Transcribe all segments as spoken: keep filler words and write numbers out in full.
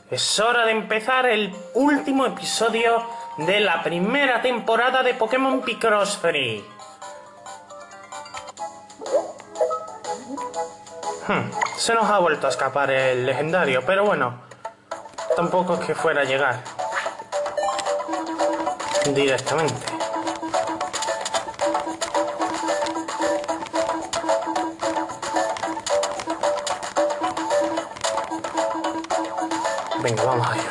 Es hora de empezar el último episodio de la primera temporada de Pokémon Picross Free. Hmm, se nos ha vuelto a escapar el legendario, pero bueno, tampoco es que fuera a llegar directamente. Venga, vamos allá.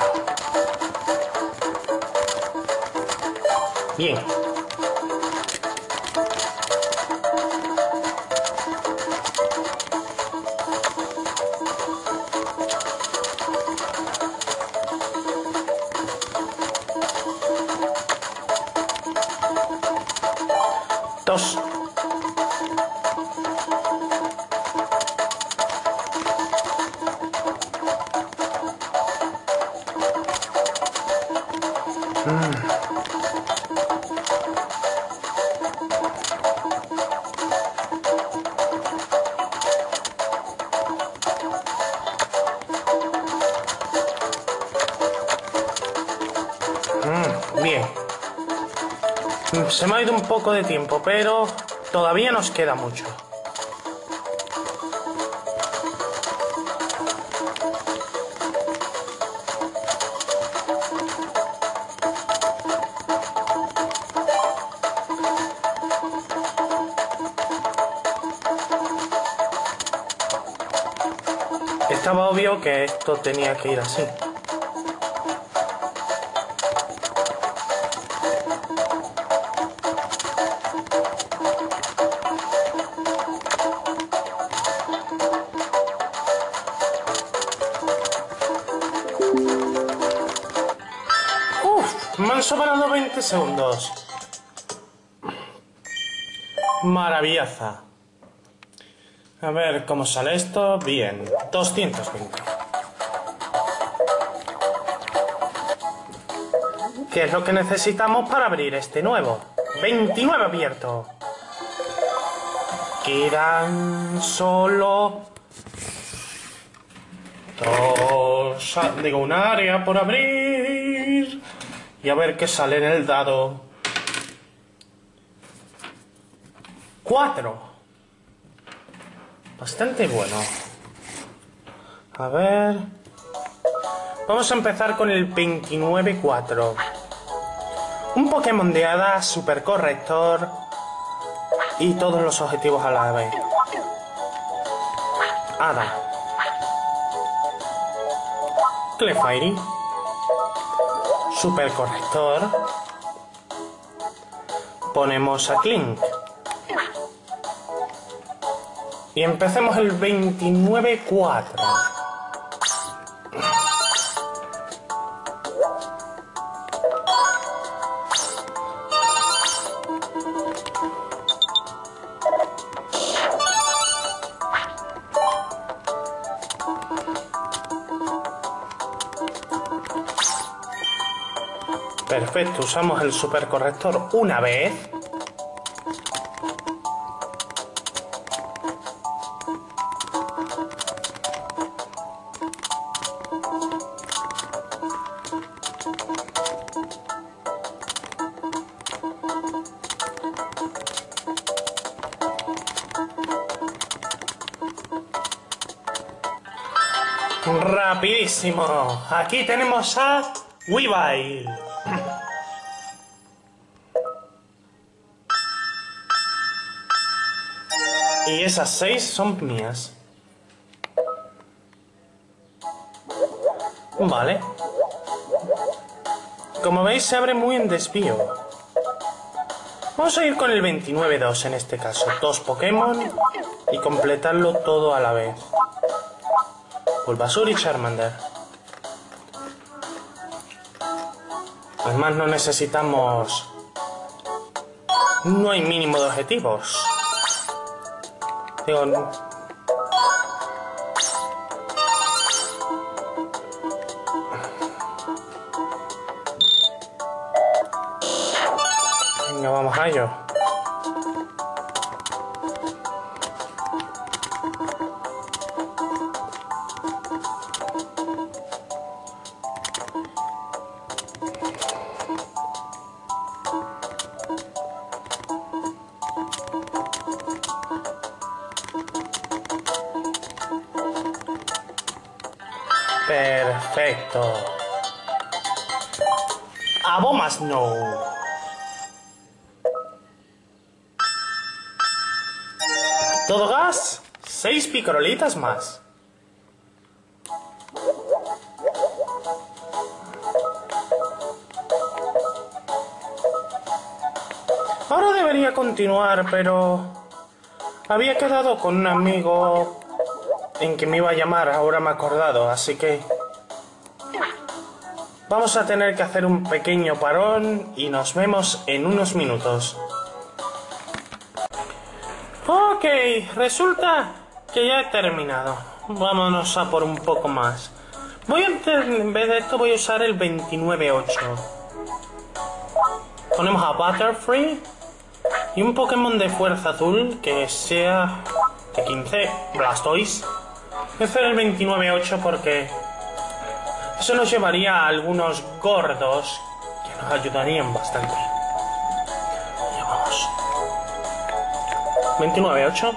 Bien. Dos. Bien. Se me ha ido un poco de tiempo, pero todavía nos queda mucho. Estaba obvio que esto tenía que ir así. Me han sobrado veinte segundos. Maravillaza. A ver cómo sale esto. Bien. doscientos veinte. ¿Qué es lo que necesitamos para abrir este nuevo? veintinueve abierto. Quedan solo dos. Digo, un área por abrir. Y a ver qué sale en el dado. Cuatro. Bastante bueno. A ver. Vamos a empezar con el veintinueve cuatro. Un Pokémon de hada, super corrector. Y todos los objetivos a la vez. Hada. Clefairy. Super corrector. Ponemos a Clink. Y empecemos el veintinueve cuatro. Perfecto, usamos el supercorrector una vez. Rapidísimo. Aquí tenemos a Weavile. Y esas seis son mías. Vale. Como veis, se abre muy en desvío. Vamos a ir con el veintinueve dos en este caso. Dos Pokémon y completarlo todo a la vez. Bulbasaur y Charmander. Además no necesitamos... No hay mínimo de objetivos. Digo... Venga, vamos a ello. Perfecto. Abomas no. Todo gas, seis picarolitas más. Ahora debería continuar, pero había quedado con un amigo en que me iba a llamar, ahora me he acordado, así que vamos a tener que hacer un pequeño parón y nos vemos en unos minutos. Ok, resulta que ya he terminado. Vámonos a por un poco más. Voy a, en vez de esto voy a usar el veintinueve ocho. Ponemos a Butterfree y un Pokémon de fuerza azul que sea de quince, Blastoise. Voy a hacer el veintinueve ocho porque eso nos llevaría a algunos gordos que nos ayudarían bastante. Ya vamos. veintinueve ocho.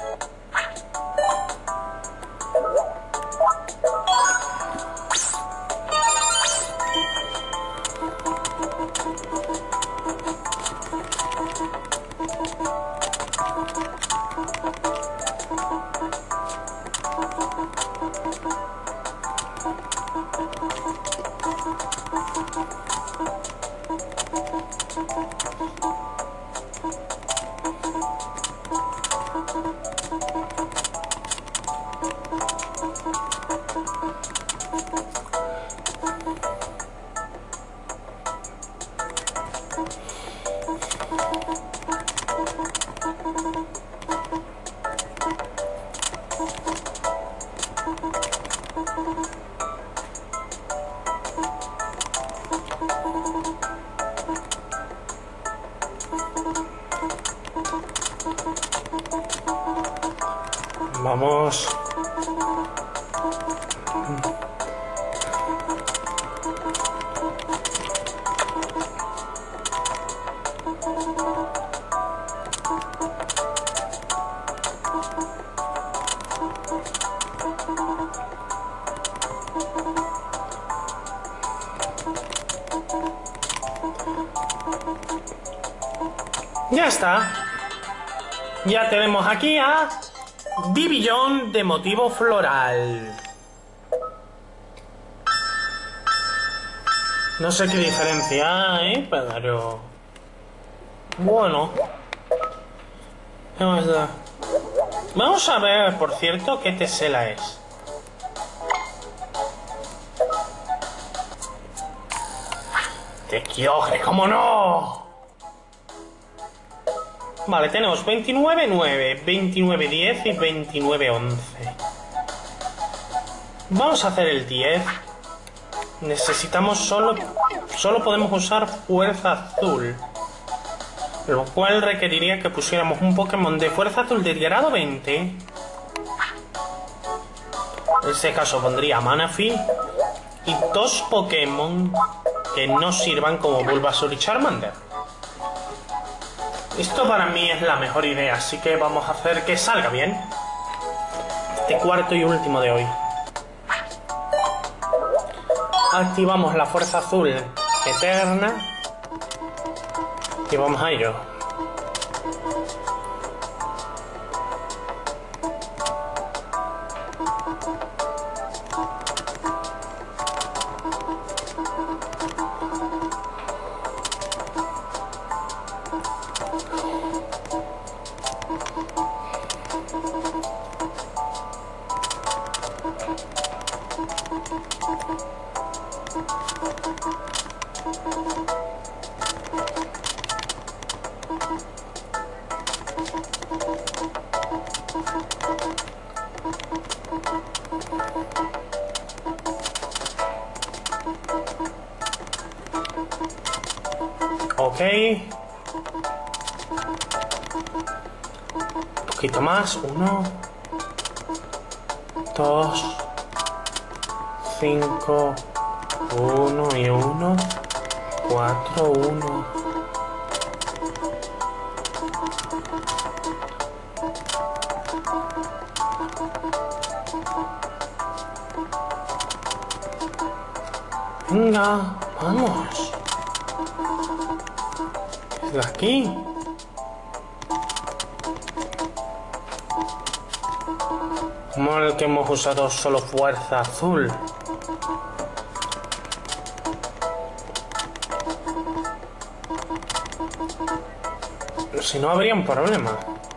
Vamos. Ya está. Ya tenemos aquí a Bibillón de motivo floral. No sé qué diferencia hay, pero bueno. Vamos a ver, por cierto, qué tesela es. ¡Te Kyogre, cómo no! Vale, tenemos veintinueve nueve, veintinueve diez y veintinueve once. Vamos a hacer el diez. Necesitamos solo... Solo podemos usar fuerza azul. Lo cual requeriría que pusiéramos un Pokémon de fuerza azul de grado veinte. En este caso pondría Manaphy. Y dos Pokémon que no sirvan como Bulbasaur y Charmander. Esto para mí es la mejor idea, así que vamos a hacer que salga bien. Este cuarto y último de hoy. Activamos la fuerza azul eterna. Y vamos a ello. Ok. Un poquito más. Uno. Dos. Cinco. Uno y uno. Cuatro. Uno. Venga, vamos. ¿Es de aquí? Como el que hemos usado solo fuerza azul. Si no, habría un problema.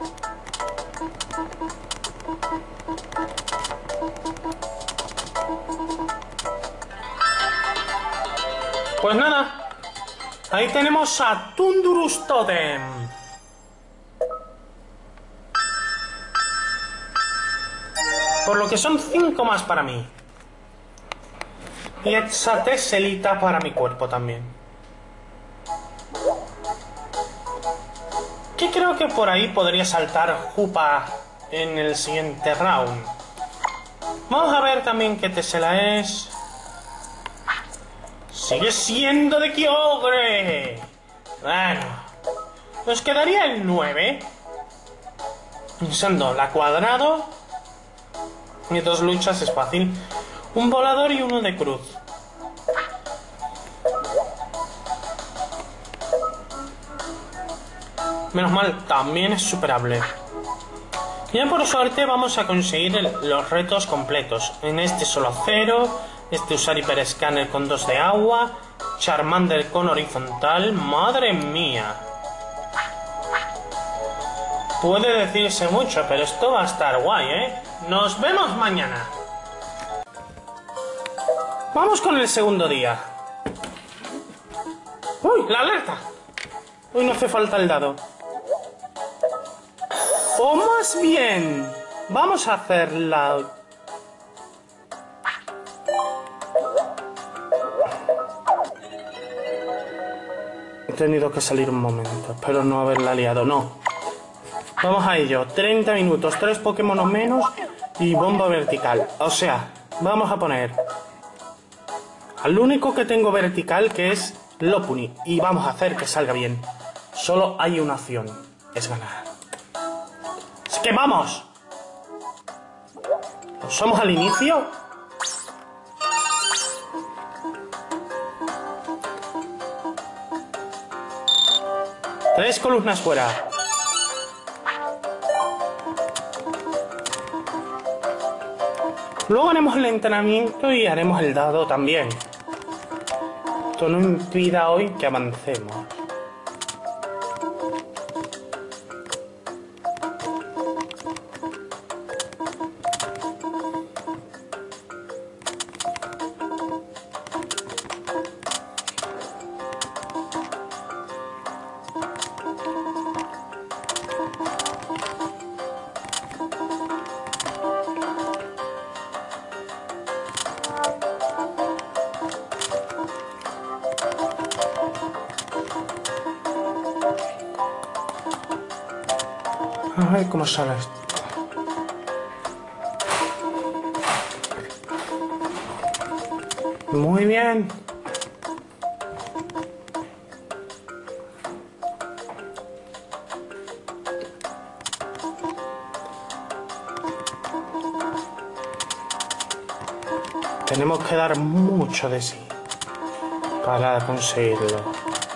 Pues nada. Ahí tenemos a Thundurus Totem. Por lo que son cinco más para mí. Y esa teselita para mi cuerpo también. Que creo que por ahí podría saltar Hoopa en el siguiente round. Vamos a ver también qué tesela es. Sigue siendo de Kyogre. Bueno, nos quedaría el nueve. Usando la cuadrado. Y dos luchas es fácil. Un volador y uno de cruz. Menos mal, también es superable. Ya por suerte vamos a conseguir el, los retos completos. En este solo acero, este usar hiperescáner con dos de agua, Charmander con horizontal. ¡Madre mía! Puede decirse mucho, pero esto va a estar guay, ¿eh? Nos vemos mañana. Vamos con el segundo día. ¡Uy, la alerta! Uy, no hace falta el dado. O más bien, vamos a hacer la... He tenido que salir un momento, espero no haberla liado, no. Vamos a ello, treinta minutos, tres Pokémon o menos y bomba vertical. O sea, vamos a poner al único que tengo vertical, que es Lopunny, y vamos a hacer que salga bien. Solo hay una opción, es ganar. ¡Así que vamos! ¿Somos al inicio? Tres columnas fuera. Luego haremos el entrenamiento y haremos el dado también. Esto no impida hoy que avancemos. A ver cómo sale esto. Muy bien. Tenemos que dar mucho de sí para conseguirlo.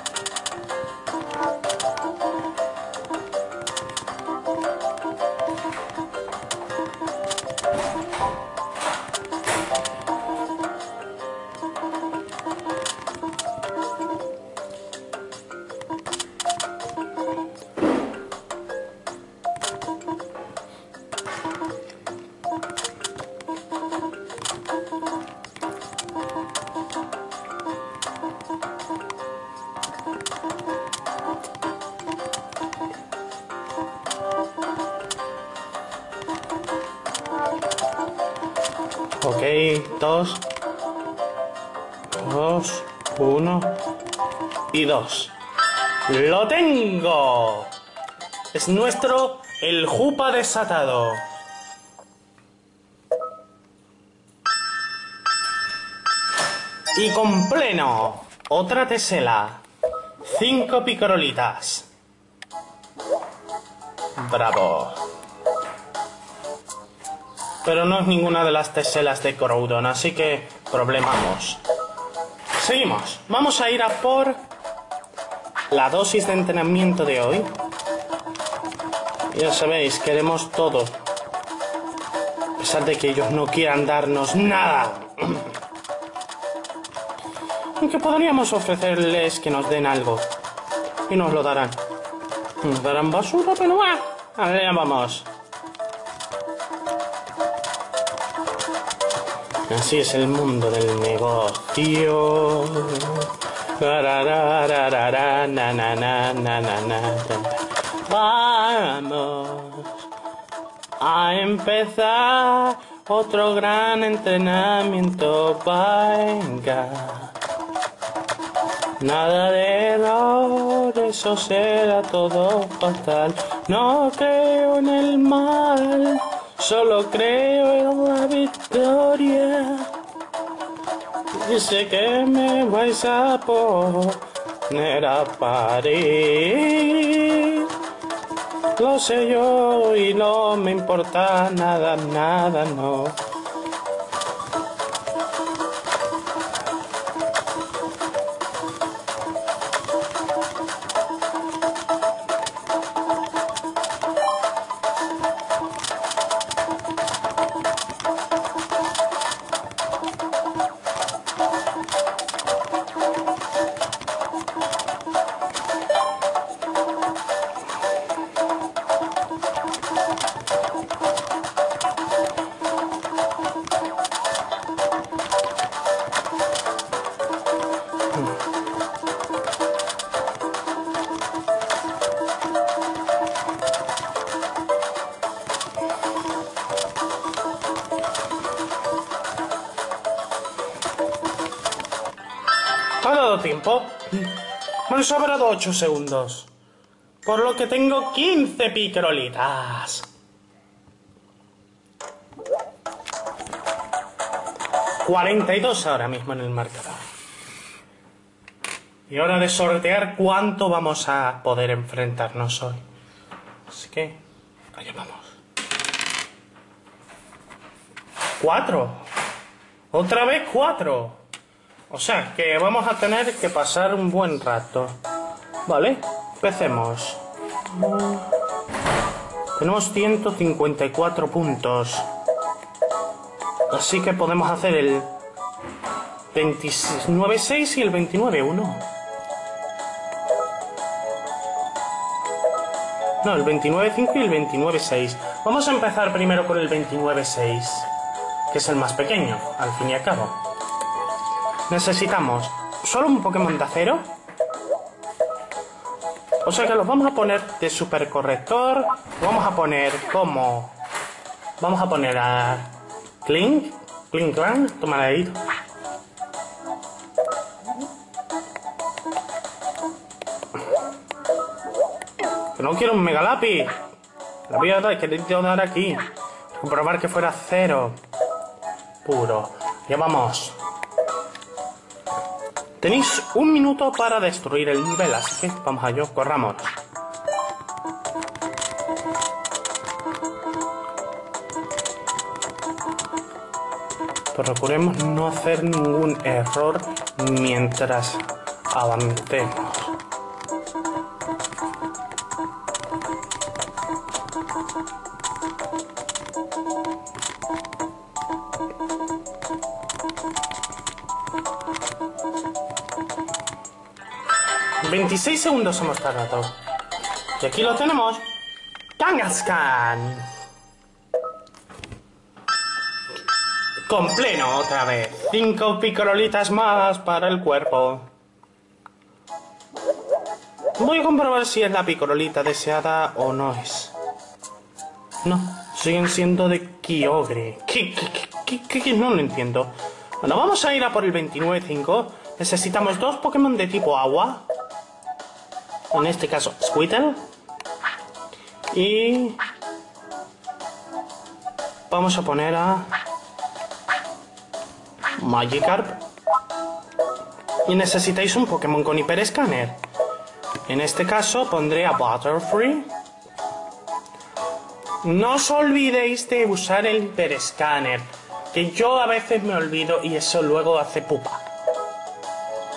Ok, dos, dos, uno y dos. ¡Lo tengo! Es nuestro el Hoopa desatado. Y con pleno, otra tesela. Cinco picorolitas. Bravo. Pero no es ninguna de las teselas de Groudon, así que problemamos. Seguimos. Vamos a ir a por la dosis de entrenamiento de hoy. Ya sabéis, queremos todo. A pesar de que ellos no quieran darnos nada. Aunque podríamos ofrecerles que nos den algo. Y nos lo darán. Nos darán basura, pero bueno. Allá vamos. Así es el mundo del negocio. Vamos a empezar otro gran entrenamiento. Venga. Nada de error, eso será todo fatal. No creo en el mal, solo creo en la victoria. Y sé que me vais a poner a parir. Lo sé yo y no me importa nada, nada, no. ¿Ha dado tiempo? Me han sobrado ocho segundos. Por lo que tengo quince picrolitas. cuarenta y dos ahora mismo en el marcador. Y hora de sortear cuánto vamos a poder enfrentarnos hoy. Así que, allá vamos. Cuatro. Otra vez cuatro. O sea, que vamos a tener que pasar un buen rato. Vale, empecemos. Tenemos ciento cincuenta y cuatro puntos. Así que podemos hacer el veintinueve seis y el veintinueve uno. No, el veintinueve cinco y el veintinueve seis. Vamos a empezar primero con el veintinueve seis, que es el más pequeño, al fin y al cabo. Necesitamos solo un Pokémon de acero. O sea que los vamos a poner de super corrector. Vamos a poner como... Vamos a poner a... Clink. Clink Clan. Toma ahí. Que no quiero un Megalapi. La voy a dar, que le quiero dar aquí. Comprobar que fuera cero. Puro. Ya vamos. Tenéis un minuto para destruir el nivel, así que vamos allá, corramos. Procuremos no hacer ningún error mientras avancemos. veintiséis segundos hemos tardado. Y aquí lo tenemos. Kangaskhan. Con pleno otra vez. Cinco picorolitas más para el cuerpo. Voy a comprobar si es la picorolita deseada o no es. No, siguen siendo de Kyogre. ¿Qué, qué, qué, qué, qué? No lo entiendo. Bueno, vamos a ir a por el veintinueve cinco. Necesitamos dos Pokémon de tipo agua. En este caso, Squirtle. Y... vamos a poner a... Magikarp. Y necesitáis un Pokémon con Hyper Scanner. En este caso pondré a Butterfree. No os olvidéis de usar el Hyper Scanner, que yo a veces me olvido y eso luego hace pupa.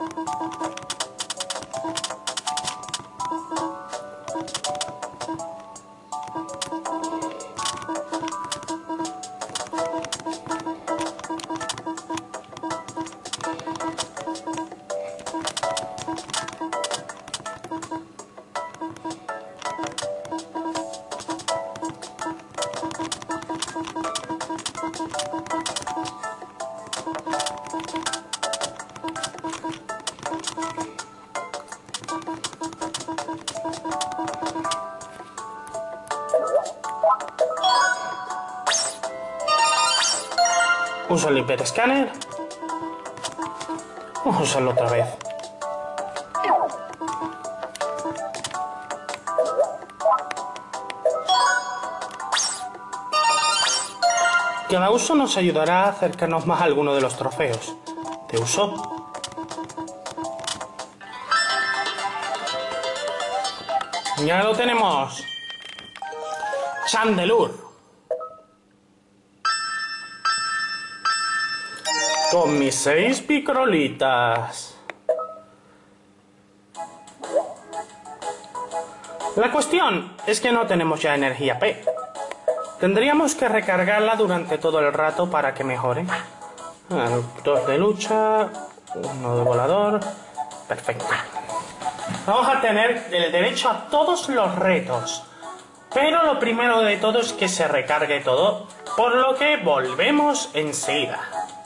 Uso el hiperescáner. Vamos a usarlo otra vez. Cada uso nos ayudará a acercarnos más a alguno de los trofeos. ¿Te uso? Ya lo tenemos. Chandelure. Con mis seis picrolitas. La cuestión es que no tenemos ya energía P. Tendríamos que recargarla durante todo el rato para que mejore. Dos de lucha, uno de volador. Perfecto. Vamos a tener el derecho a todos los retos. Pero lo primero de todo es que se recargue todo, por lo que volvemos enseguida.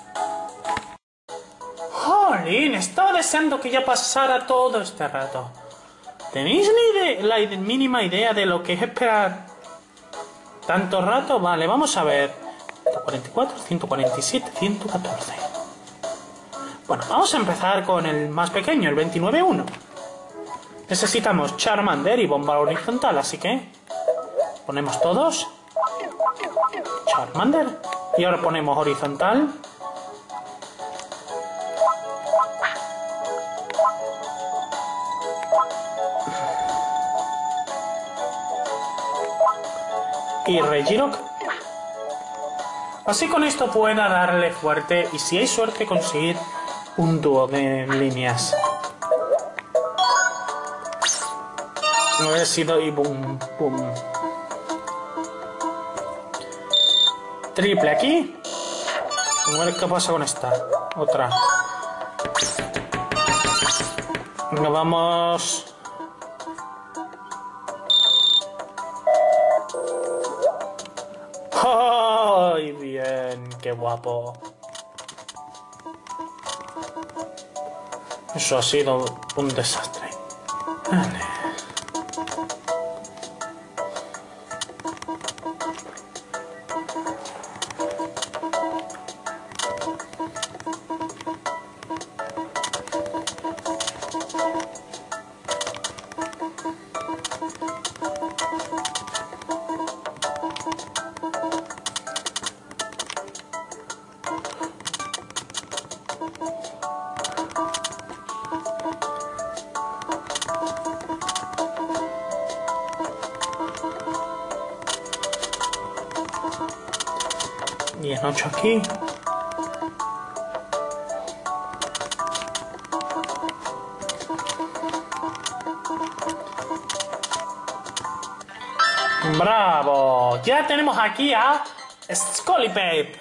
¡Jolín! Estaba deseando que ya pasara todo este rato. ¿Tenéis ni idea, la mínima idea de lo que es esperar tanto rato? Vale, vamos a ver. ciento cuarenta y cuatro, ciento cuarenta y siete, ciento catorce. Bueno, vamos a empezar con el más pequeño, el veintinueve uno. Necesitamos Charmander y bomba horizontal, así que ponemos todos. Charmander. Y ahora ponemos horizontal. Y Regirock. Así con esto pueda darle fuerte y si hay suerte conseguir un dúo de líneas. No he sido y boom, boom. Triple aquí. Vamos a ver qué pasa con esta. Otra. Venga, vamos. ¡Ay, bien! ¡Qué guapo! Eso ha sido un desastre. Vale. Y en ocho aquí. ¡Bravo! Ya tenemos aquí a Scolipede.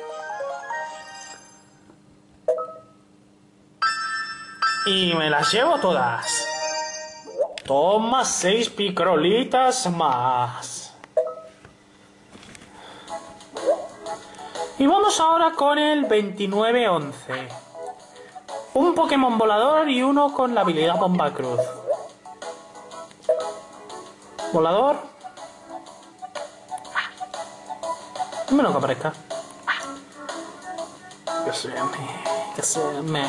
Y me las llevo todas. Toma seis picrolitas más. Y vamos ahora con el veintinueve once. Un Pokémon volador y uno con la habilidad Bomba Cruz. Volador. Menos que aparezca. Que se me. Que se me.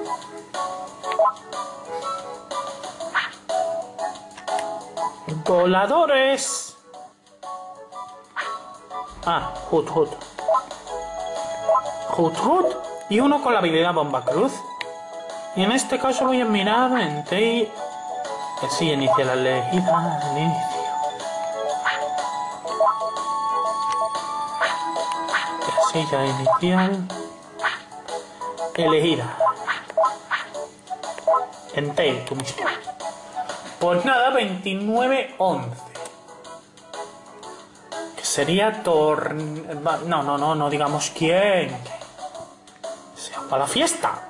Voladores. Ah, Hoot Hoot. Hoot Hoot y uno con la habilidad Bomba Cruz. Y en este caso voy a mirar en T. Que sí, inicia la elegida al inicio. Casilla inicial. Elegida. Entei, tú mismo. Pues nada, veintinueve once. Que sería Tor... No, no, no, no digamos quién. Se llama la fiesta.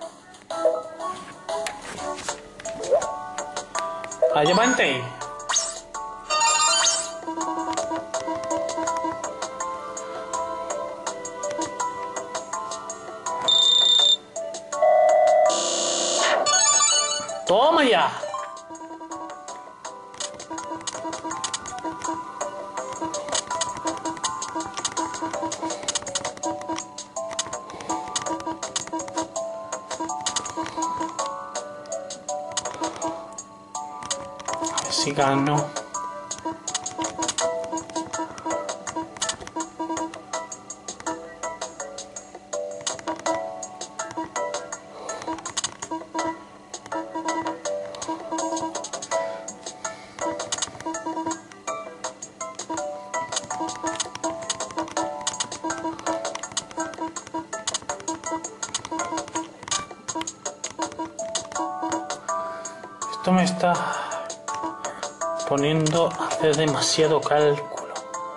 Allá va Entei. ¡Toma ya! A ver si gano. Esto me está poniendo a hacer demasiado cálculo.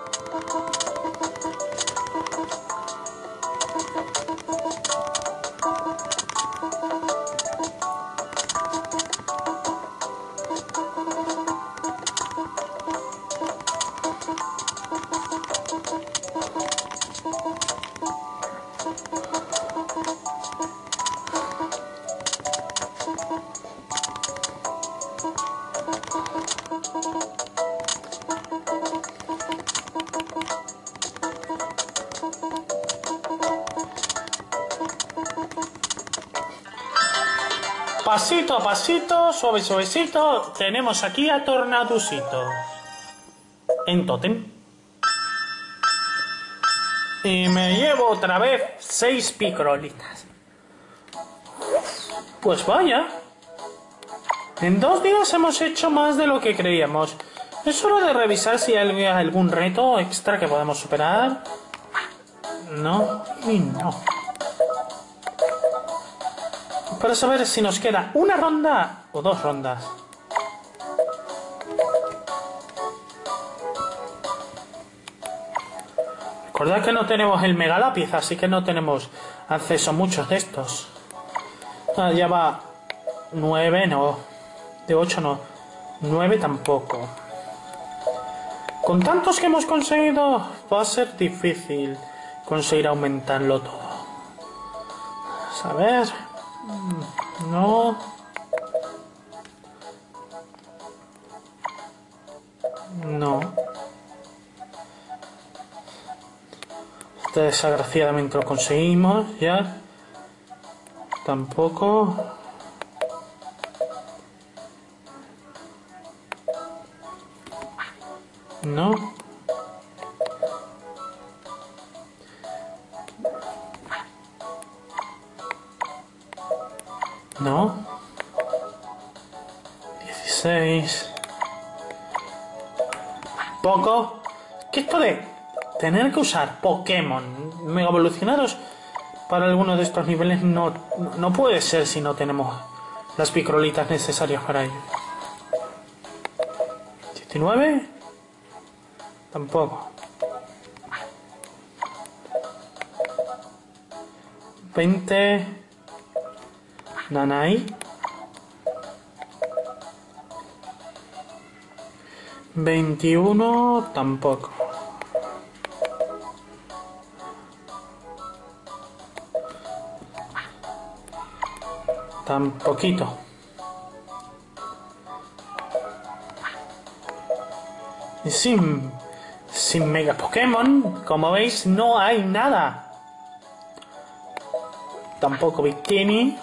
Pasito a pasito, suave suavecito, tenemos aquí a Tornadusito en tótem. Y me llevo otra vez seis picrolitas. Pues vaya. En dos días hemos hecho más de lo que creíamos. Es hora de revisar si hay algún reto extra que podamos superar. No y no. Para saber si nos queda una ronda o dos rondas. Recordad que no tenemos el mega lápiz, así que no tenemos acceso a muchos de estos. Ah, ya va nueve, no. De ocho no. nueve tampoco. Con tantos que hemos conseguido, va a ser difícil conseguir aumentarlo todo. A ver. No. No. Este desgraciadamente lo conseguimos ya. Tampoco. No. No. dieciséis. Poco. ¿Qué esto de tener que usar Pokémon mega evolucionados para algunos de estos niveles no, no puede ser si no tenemos las picrolitas necesarias para ello? diecinueve. Tampoco. veinte. Nanai. veintiuno. Tampoco. Tampoquito. Y sin, sin Mega Pokémon, como veis, no hay nada. Tampoco Victini.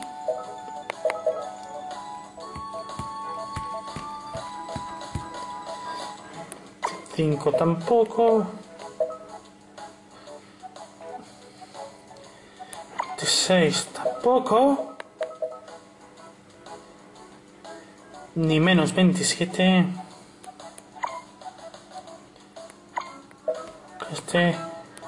cinco tampoco. veintiséis tampoco. Ni menos veintisiete. Este.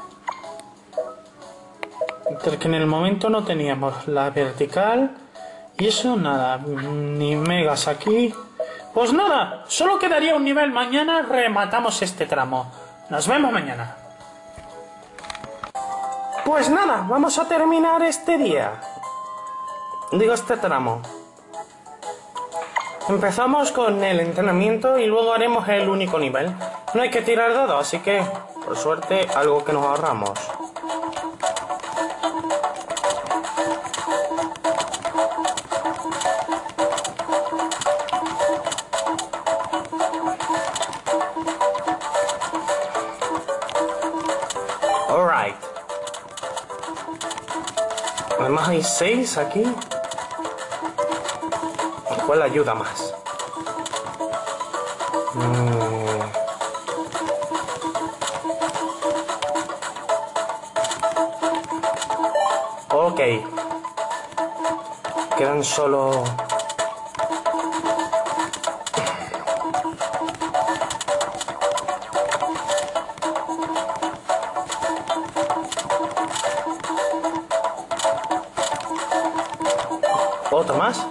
Entre que en el momento no teníamos la vertical Y eso nada, ni megas aquí. Pues nada, solo quedaría un nivel. Mañana rematamos este tramo. Nos vemos mañana. Pues nada, vamos a terminar este día. Digo, este tramo. Empezamos con el entrenamiento y luego haremos el único nivel. No hay que tirar dados, así que, por suerte, algo que nos ahorramos. Alright. Además hay seis aquí. ¿Cuál ayuda más? Mm. Ok. Quedan solo... ¿Otro más?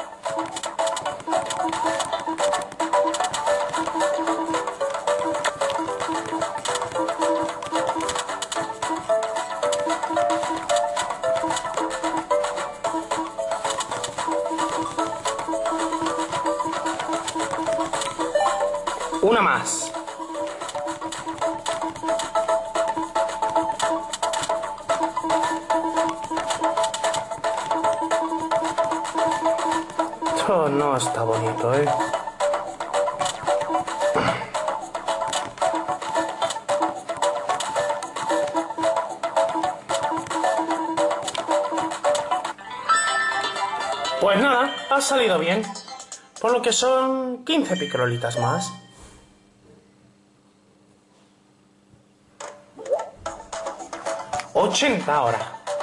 Una más. Esto no está bonito, ¿eh? Pues nada, ha salido bien. Por lo que son quince picrolitas más. ochenta ahora.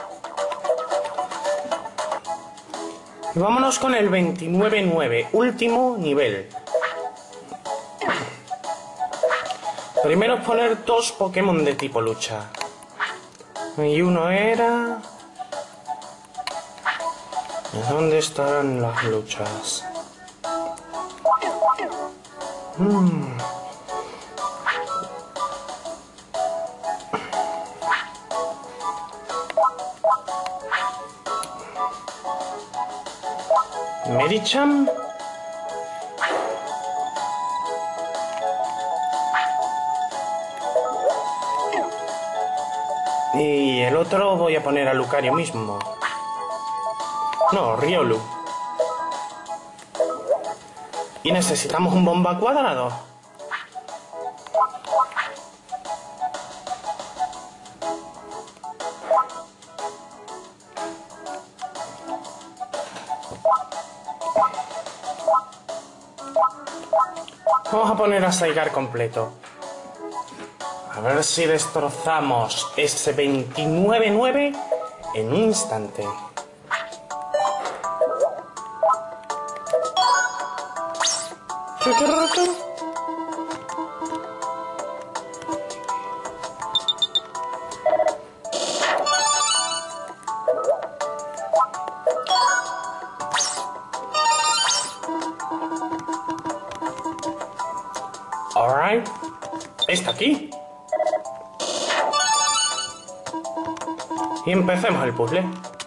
Y vámonos con el veintinueve nueve, último nivel. Primero poner dos Pokémon de tipo lucha. Y uno era... ¿Dónde están las luchas? Hmm. Medicham. Y el otro voy a poner a Lucario mismo. No, Riolu. Y necesitamos un bomba cuadrado. Vamos a poner a Saigar completo. A ver si destrozamos ese veintinueve nueve en un instante. Alright. Está aquí. Y empecemos el puzzle.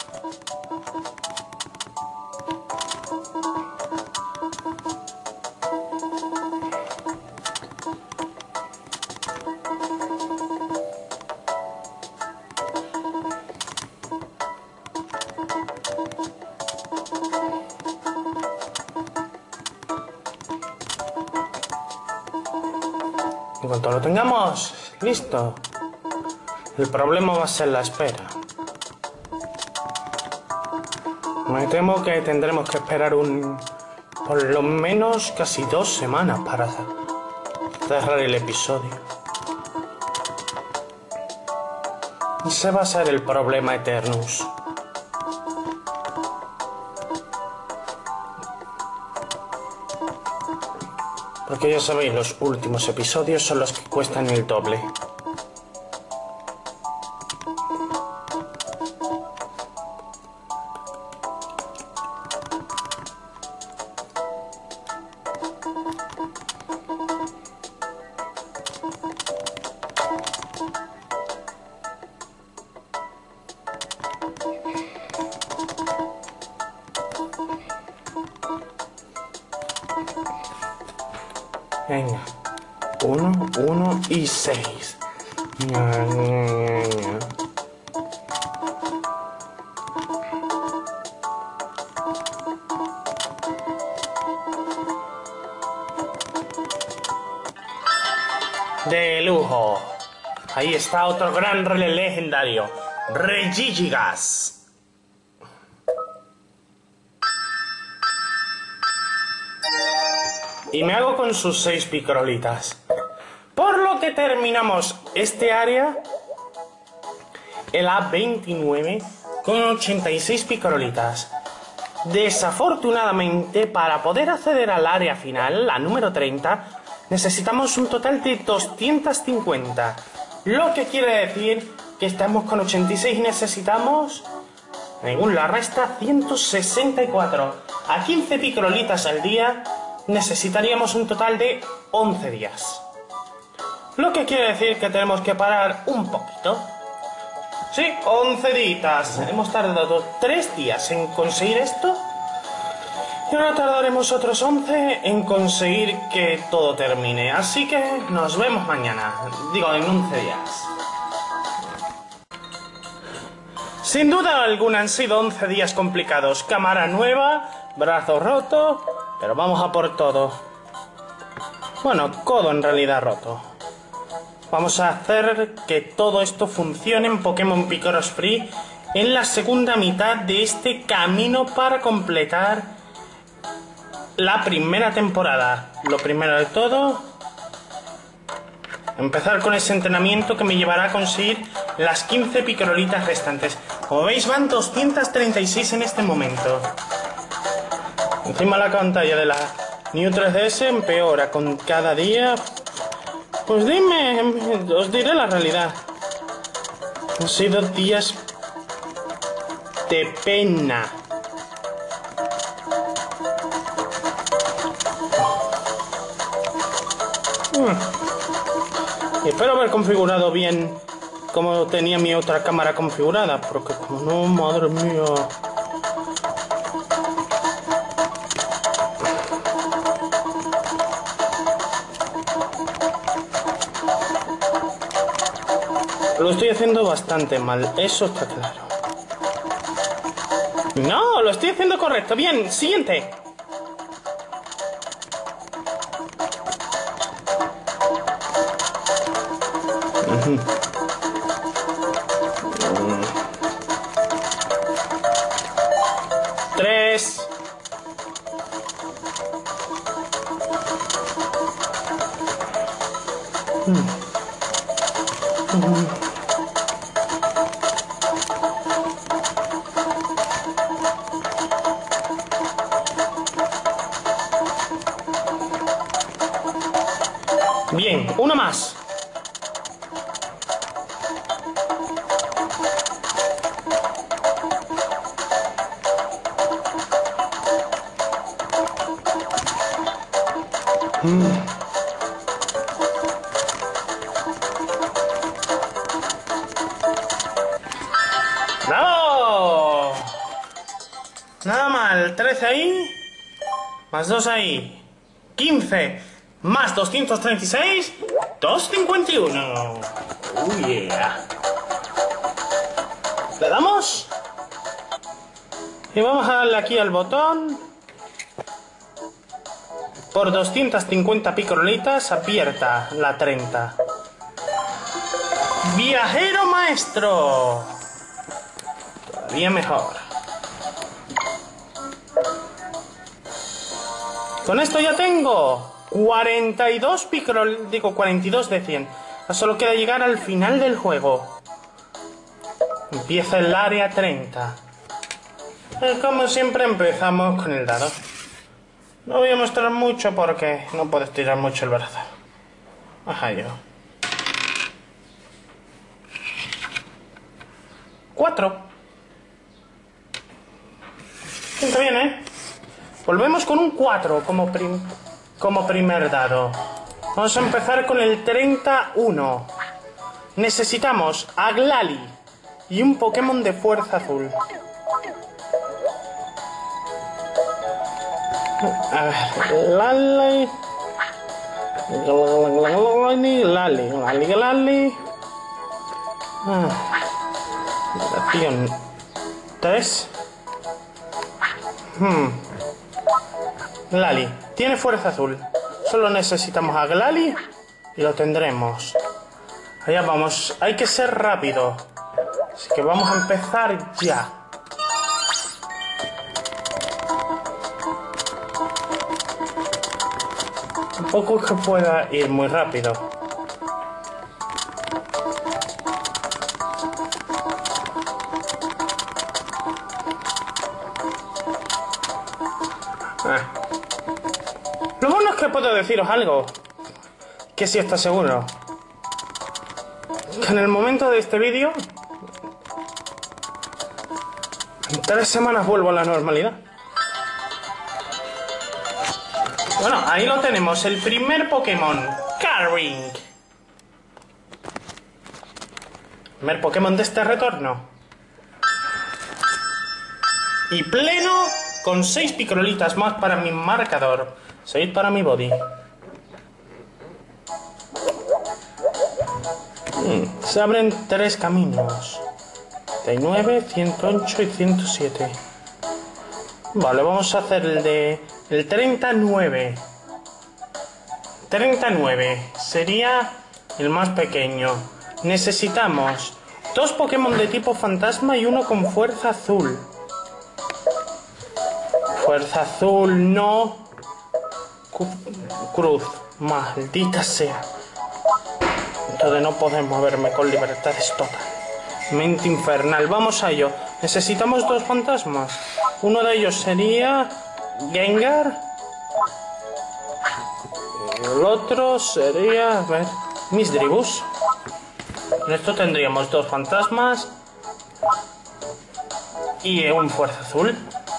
En cuanto lo tengamos listo, el problema va a ser la espera. Me temo que tendremos que esperar un por lo menos casi dos semanas para cerrar el episodio. Ese va a ser el problema Eternus. Porque ya sabéis, los últimos episodios son los que cuestan el doble. Venga. uno, uno y seis. De lujo. Ahí está otro gran relé legendario. Regigigas. Y me hago con sus seis picarolitas. Por lo que terminamos este área. El A veintinueve con ochenta y seis picarolitas. Desafortunadamente, para poder acceder al área final, la número treinta, necesitamos un total de doscientos cincuenta. Lo que quiere decir que estamos con ochenta y seis y necesitamos, según la resta, ciento sesenta y cuatro. A quince picarolitas al día necesitaríamos un total de once días. Lo que quiere decir que tenemos que parar un poquito. Sí, once días. Hemos tardado tres días en conseguir esto. Y ahora tardaremos otros once en conseguir que todo termine. Así que nos vemos mañana. Digo, en once días. Sin duda alguna han sido once días complicados. Cámara nueva, brazo roto, pero vamos a por todo. Bueno, codo en realidad roto. Vamos a hacer que todo esto funcione en Pokémon Picross Free en la segunda mitad de este camino para completar la primera temporada. Lo primero de todo, empezar con ese entrenamiento que me llevará a conseguir las quince picarolitas restantes. Como veis, van doscientos treinta y seis en este momento. Encima la pantalla de la New tres D S empeora con cada día. Pues dime, os diré la realidad. Han sido días de pena. Mm. Y espero haber configurado bien como tenía mi otra cámara configurada, porque como no, madre mía. Lo estoy haciendo bastante mal, eso está claro. No, lo estoy haciendo correcto. Bien, siguiente. Uh-huh. Uh. Tres. Uh. Uh. Bien, uno más. Mm. ¡Bravo! Nada mal, trece ahí, más dos ahí, quince. Más doscientos treinta y seis, doscientos cincuenta y uno. Oh yeah. ¿Le damos? Y vamos a darle aquí al botón. Por doscientos cincuenta picarolitas abierta la treinta. Viajero maestro. Todavía mejor. Con esto ya tengo cuarenta y dos picarol, digo cuarenta y dos de cien. Solo queda llegar al final del juego. Empieza el área treinta. Como siempre empezamos con el dado. No voy a mostrar mucho porque no puedo estirar mucho el brazo. Ajá, yo. Cuatro. Está bien, ¿eh? Volvemos con un cuatro como prim... como primer dado. Vamos a empezar con el treinta y uno. Necesitamos a Glalie y un Pokémon de fuerza azul. A ver, Glalie... Lali, lali, lali, lali. Ah. Acción tres. Hmm. Lali, tiene fuerza azul. Solo necesitamos a Glali y lo tendremos. Allá vamos, hay que ser rápido. Así que vamos a empezar ya. Tampoco es que pueda ir muy rápido. Ah. Lo bueno es que puedo deciros algo. Que sí está seguro. Que en el momento de este vídeo, en tres semanas vuelvo a la normalidad. Bueno, ahí lo tenemos, el primer Pokémon, Carring. Primer Pokémon de este retorno. Y pleno, con seis picrolitas más para mi marcador. seis para mi body. Hmm, se abren tres caminos. treinta y nueve, ciento ocho y ciento siete. Vale, vamos a hacer el de... el treinta y nueve. treinta y nueve sería el más pequeño. Necesitamos dos Pokémon de tipo fantasma y uno con fuerza azul. Fuerza azul, no. Cruz, maldita sea. Entonces no podemos moverme con libertad, es total. Mente infernal, vamos a ello. Necesitamos dos fantasmas. Uno de ellos sería Gengar. Y el otro sería, a ver, Misdreavus. Con esto tendríamos dos fantasmas y un fuerza azul.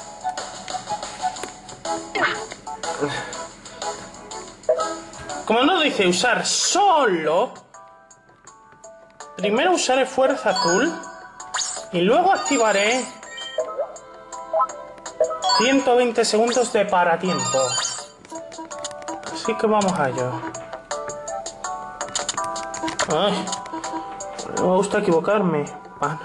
Como no dice usar solo, primero usaré fuerza azul y luego activaré ciento veinte segundos de paratiempo. Así que vamos a ello. Ay, no me gusta equivocarme. Bueno.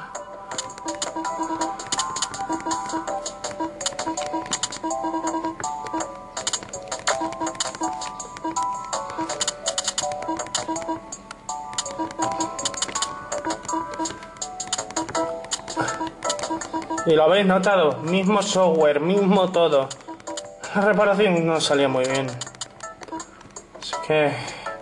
Y lo habéis notado, mismo software, mismo todo. La reparación no salía muy bien. Así que...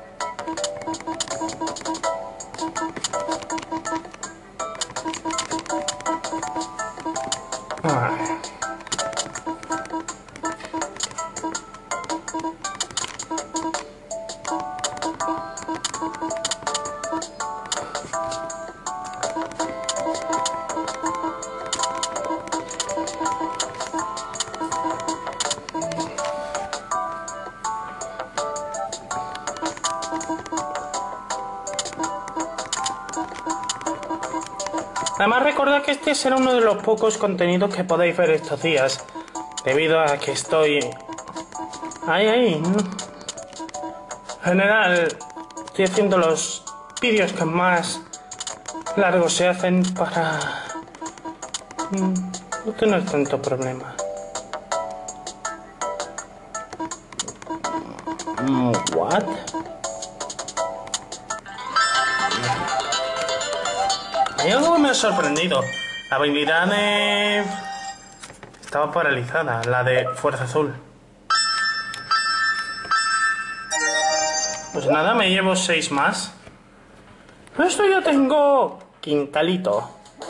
Ah. Además recordad que este será uno de los pocos contenidos que podéis ver estos días, debido a que estoy... Ahí, ahí. En general, estoy haciendo los vídeos que más largos se hacen para no tener tanto problema. What? Hay algo que me ha sorprendido. La habilidad de... estaba paralizada, la de fuerza azul. Pues nada, me llevo seis más. Esto ya tengo quintalito.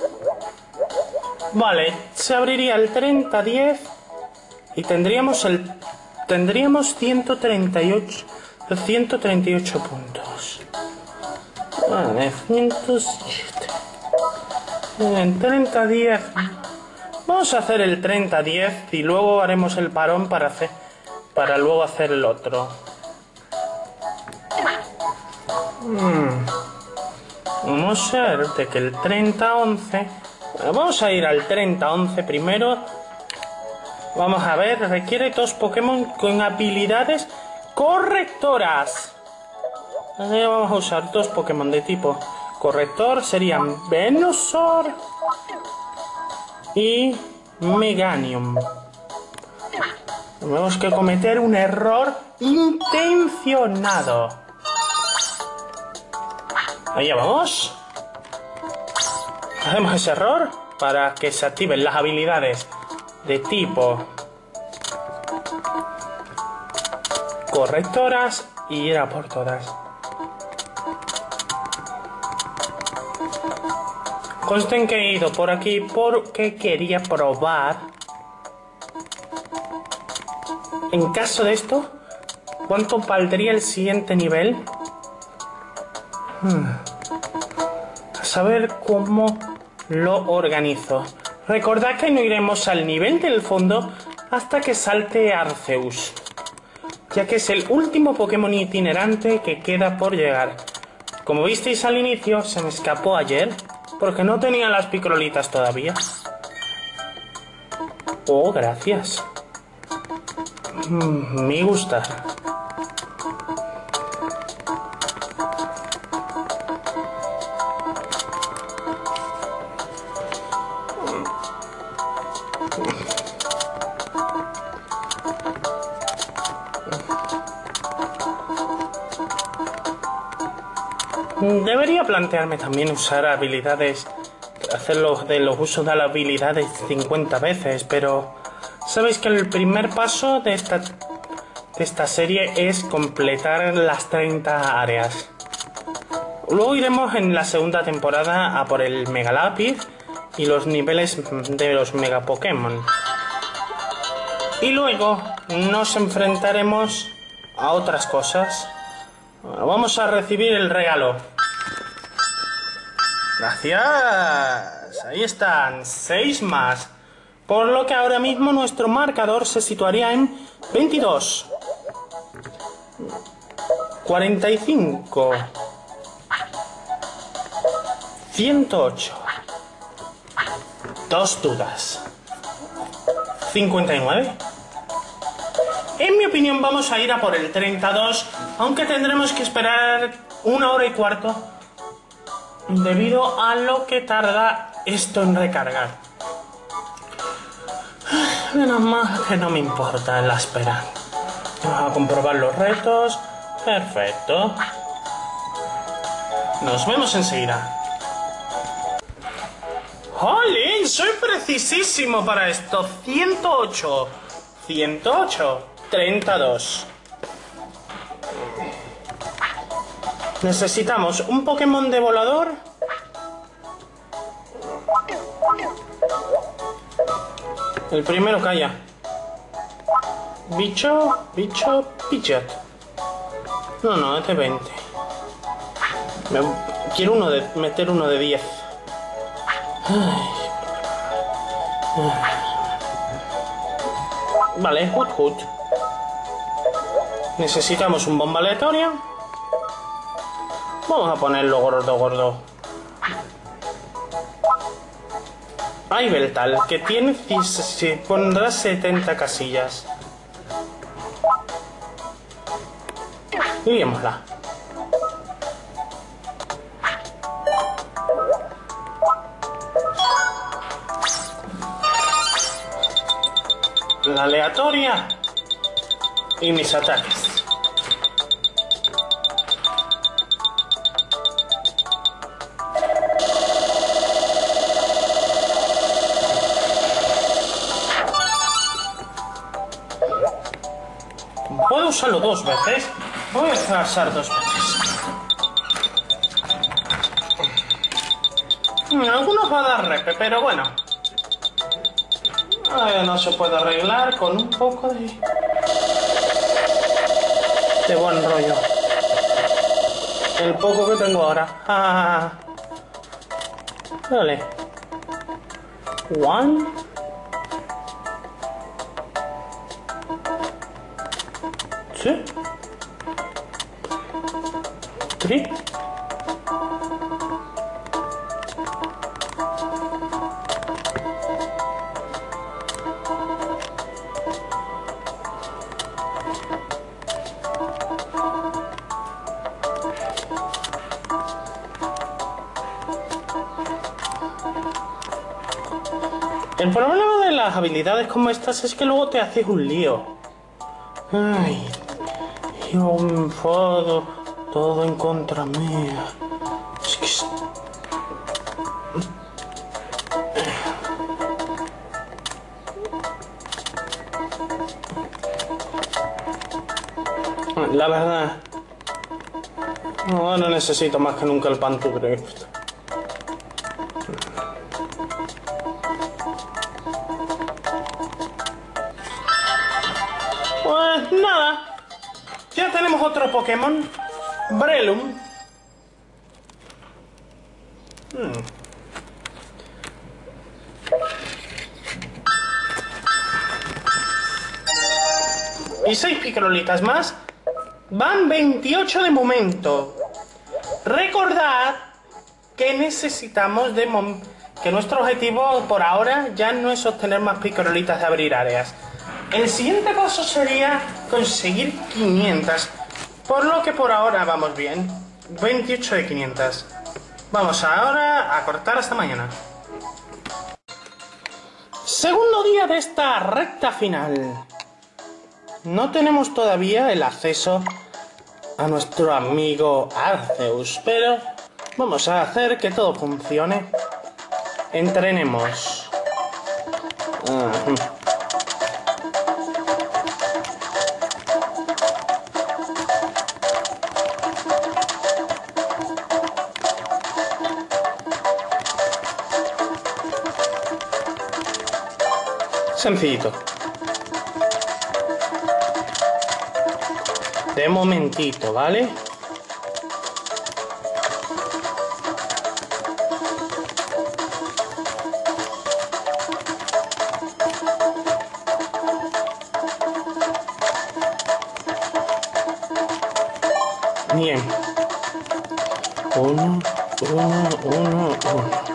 Vale, se abriría el treinta diez y tendríamos el tendríamos ciento treinta y ocho ciento treinta y ocho puntos. Vale, ciento siete. En treinta diez. Vamos a hacer el treinta diez y luego haremos el parón para hacer para luego hacer el otro. Hmm. Vamos a ver de que el treinta once. Bueno, vamos a ir al treinta once primero. Vamos a ver, requiere dos Pokémon con habilidades correctoras. Así que vamos a usar dos Pokémon de tipo corrector. Serían Venusaur y Meganium. Tenemos que cometer un error intencionado. Allá vamos. Hacemos ese error para que se activen las habilidades de tipo correctoras y ir a por todas. Consten que he ido por aquí porque quería probar, en caso de esto, cuánto valdría el siguiente nivel. Hmm. A saber cómo lo organizo. Recordad que no iremos al nivel del fondo hasta que salte Arceus, ya que es el último Pokémon itinerante que queda por llegar. Como visteis al inicio, se me escapó ayer porque no tenía las picrolitas todavía. Oh, gracias. Mm, me gusta. Debería plantearme también usar habilidades, hacerlo de los usos de las habilidades cincuenta veces, pero sabéis que el primer paso de esta, de esta serie es completar las treinta áreas. Luego iremos en la segunda temporada a por el Mega Lápiz y los niveles de los Mega Pokémon. Y luego nos enfrentaremos a otras cosas. Bueno, vamos a recibir el regalo. Gracias. Ahí están, seis más. Por lo que ahora mismo nuestro marcador se situaría en veintidós, cuarenta y cinco, ciento ocho, dos dudas, cincuenta y nueve. En mi opinión vamos a ir a por el treinta y dos, aunque tendremos que esperar una hora y cuarto debido a lo que tarda esto en recargar. Menos mal que no me importa la espera. Vamos a comprobar los retos. Perfecto. Nos vemos enseguida. ¡Jolín! Soy precisísimo para esto. ciento ocho. ciento ocho. treinta y dos. Necesitamos un Pokémon de volador. El primero calla. Bicho, bicho, Pidgeot. No, no, es de veinte. Me, quiero uno de, meter uno de diez. Ay. Vale, Hoot Hoot. Necesitamos un bomba aleatoria. Vamos a ponerlo gordo, gordo. Hay Beltal, que tiene, se pondrá setenta casillas. Liémosla. La aleatoria y mis ataques. Puedo usarlo dos veces. Voy a usar dos veces. Algunos va a dar repe, pero bueno. Eh, no se puede arreglar con un poco de... de buen rollo. El poco que tengo ahora. Ah. Dale. One. Sí. Three. El problema de las habilidades como estas es que luego te haces un lío. Ay, yo me enfado, todo en contra mía. Es que... La verdad, no, no necesito más que nunca el Pantugrift. Pues nada, ya tenemos otro Pokémon, Breloom. Hmm. Y seis picrolitas más. Van veintiocho de momento. Recordad que necesitamos de mom que nuestro objetivo por ahora ya no es obtener más picrolitas de abrir áreas. El siguiente paso sería conseguir quinientas, por lo que por ahora vamos bien. veintiocho de quinientas. Vamos ahora a cortar hasta mañana. Segundo día de esta recta final. No tenemos todavía el acceso a nuestro amigo Arceus, pero vamos a hacer que todo funcione. Entrenemos. Uh-huh. Sencillito. De momentito, ¿vale? Bien. Uno, uno, uno, uno.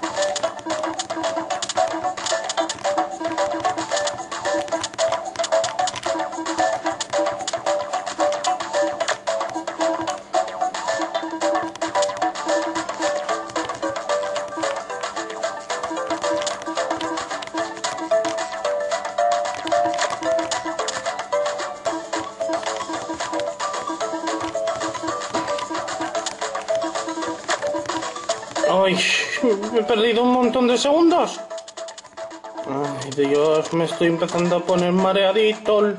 ¡Ay! Me he perdido un montón de segundos. ¡Ay, Dios! Me estoy empezando a poner mareadito.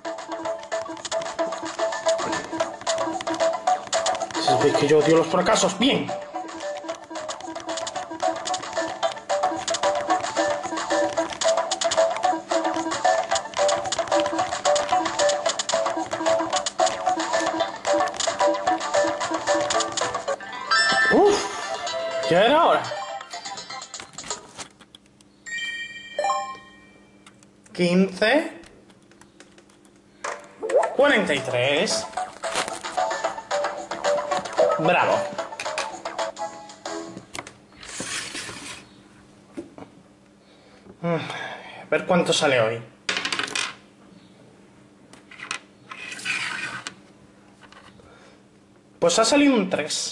Sabéis que yo odio los fracasos. ¡Bien! ¡Uf! Ya era hora. quince. cuarenta y tres. Bravo. A ver cuánto sale hoy. Pues ha salido un tres.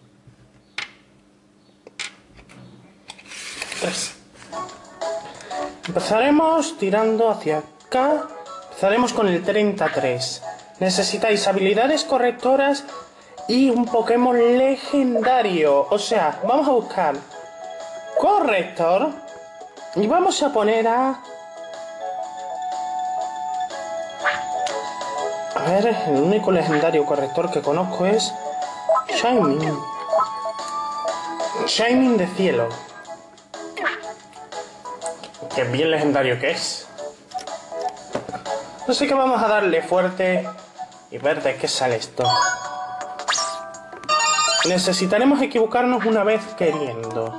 Empezaremos tirando hacia acá. Empezaremos con el treinta y tres. Necesitáis habilidades correctoras y un Pokémon legendario. O sea, vamos a buscar corrector y vamos a poner a... A ver, el único legendario corrector que conozco es Shining. Shining de cielo. Qué bien legendario que es. Así que vamos a darle fuerte y ver de qué sale esto. Necesitaremos equivocarnos una vez queriendo.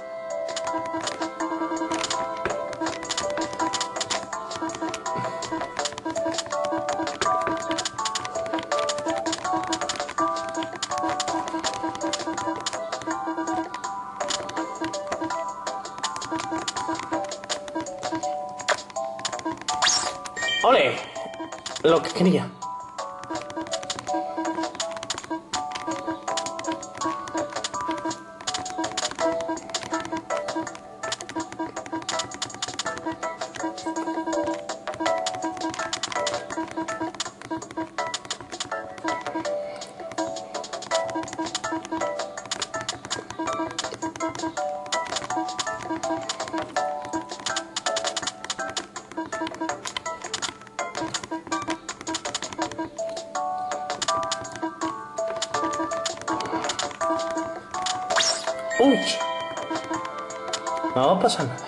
¡Ole! Lo que quería. Uy. No pasa nada.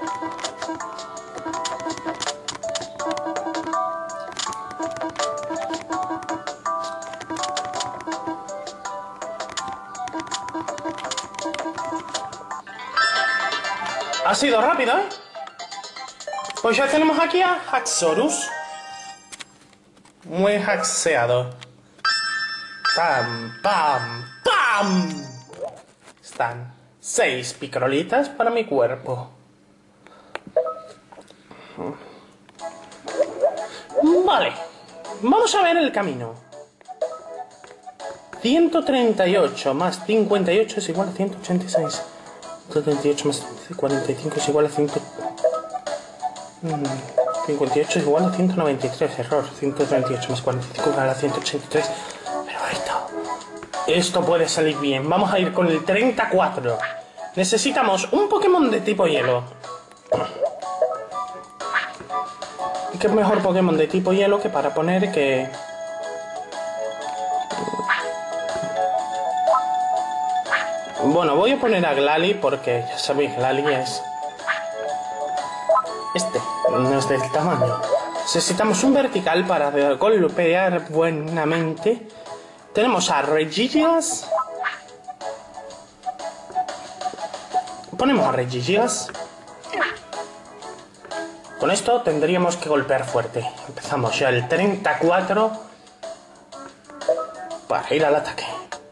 Ha sido rápido, ¿eh? Pues ya tenemos aquí a Haxorus. Muy haxeado. Pam, pam, pam. Están seis picrolitas para mi cuerpo. Vale. Vamos a ver el camino. ciento treinta y ocho más cincuenta y ocho es igual a ciento ochenta y seis. ciento treinta y ocho más cuarenta y cinco es igual a cien... cincuenta y ocho es igual a ciento noventa y tres. Error. ciento treinta y ocho más cuarenta y cinco es igual a ciento ochenta y tres. Pero esto... Esto puede salir bien. Vamos a ir con el treinta y cuatro. Necesitamos un Pokémon de tipo hielo. ¿Y qué mejor Pokémon de tipo hielo que para poner que... Bueno, voy a poner a Glalie porque ya sabéis, Glalie es... Este, no es del tamaño. Necesitamos un vertical para golpear buenamente. Tenemos a Regigigas. Ponemos a Regigigas. Con esto tendríamos que golpear fuerte. Empezamos ya el treinta y cuatro para ir al ataque.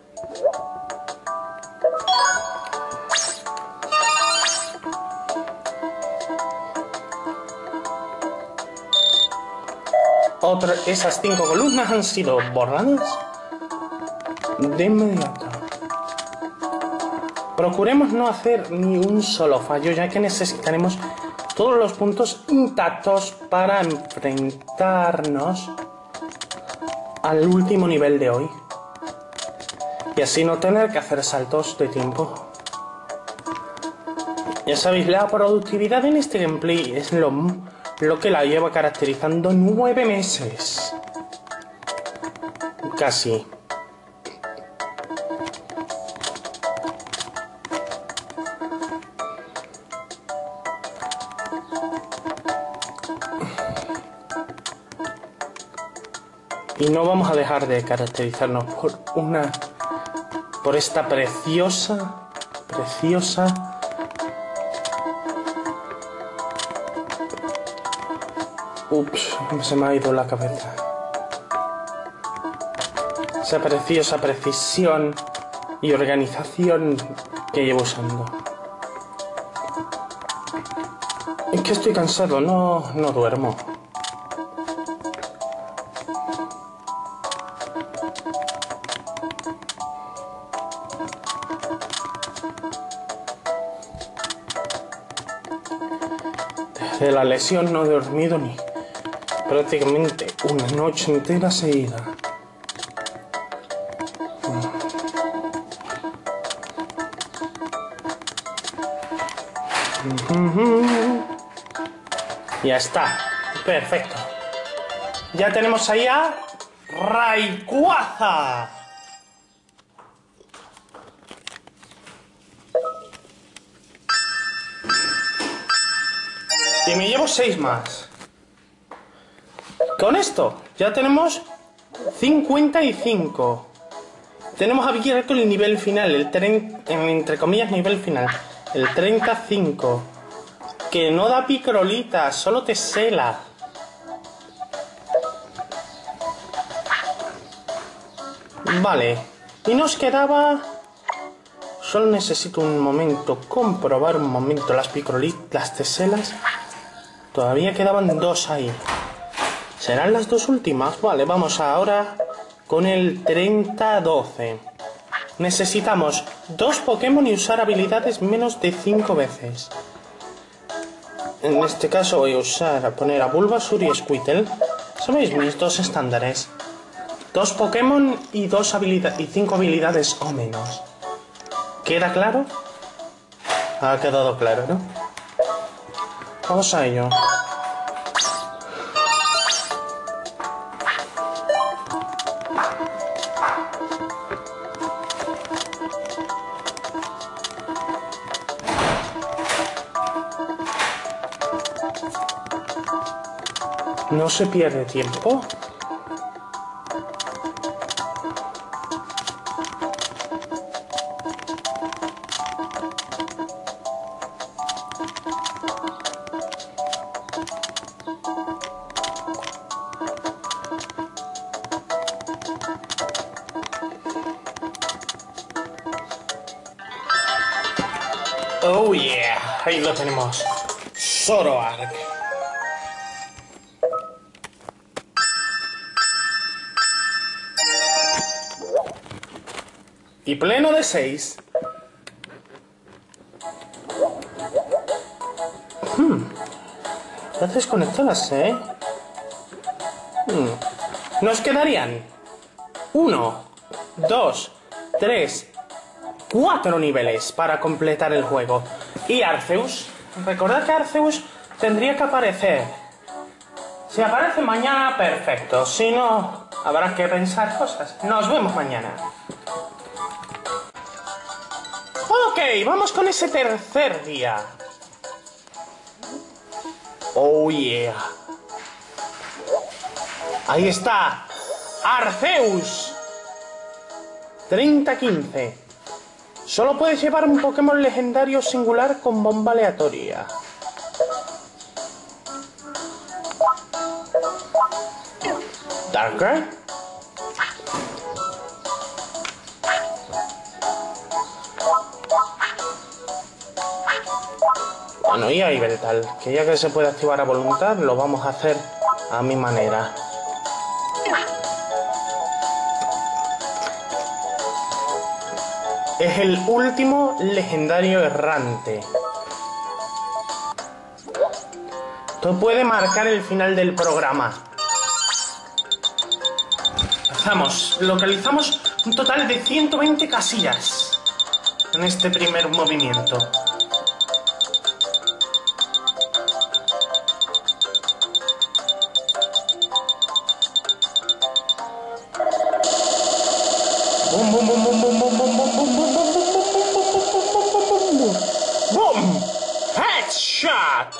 Otra, esas cinco columnas han sido borradas de inmediato. Procuremos no hacer ni un solo fallo, ya que necesitaremos todos los puntos intactos para enfrentarnos al último nivel de hoy. Y así no tener que hacer saltos de tiempo. Ya sabéis, la productividad en este gameplay es lo... lo que la lleva caracterizando nueve meses. Casi. Y no vamos a dejar de caracterizarnos por una... por esta preciosa... preciosa... Ups, se me ha ido la cabeza. Esa preciosa precisión y organización que llevo usando. Es que estoy cansado, no, no duermo. Desde la lesión no he dormido ni... prácticamente una noche entera seguida. Ya está. Perfecto. Ya tenemos ahí a Rayquaza. Y me llevo seis más. Con esto ya tenemos cincuenta y cinco. Tenemos abierto el nivel final, el tren, entre comillas nivel final, el treinta y cinco. Que no da picrolitas, solo te cela. Vale, y nos quedaba... Solo necesito un momento, comprobar un momento las picrolitas, las teselas. Todavía quedaban dos ahí. ¿Serán las dos últimas? Vale, vamos ahora con el treinta doce. Necesitamos dos Pokémon y usar habilidades menos de cinco veces. En este caso voy a usar, a poner a Bulbasaur y Squirtle. ¿Sabéis? Mis dos estándares. Dos Pokémon y dos habilidades y cinco habilidades o menos. ¿Queda claro? Ha quedado claro, ¿no? Vamos a ello. No se pierde tiempo. Oh yeah, ahí lo tenemos. Zoroark. Y pleno de seis. Hmm. Las desconectadas, ¿eh? Hmm. Nos quedarían uno, dos, tres, cuatro niveles para completar el juego. Y Arceus, recordad que Arceus tendría que aparecer. Si aparece mañana, perfecto. Si no, habrá que pensar cosas. Nos vemos mañana. Ok, vamos con ese tercer día. Oh yeah. Ahí está. Arceus. treinta quince. Solo puedes llevar un Pokémon legendario singular con bomba aleatoria. Darkrai. Bueno, y ahí Beltal, que ya que se puede activar a voluntad, lo vamos a hacer a mi manera. Es el último legendario errante. Esto puede marcar el final del programa. Empezamos. Localizamos un total de ciento veinte casillas en este primer movimiento. Boom, boom, boom, boom, boom, boom, boom, boom, boom, boom, boom, boom, boom, headshot.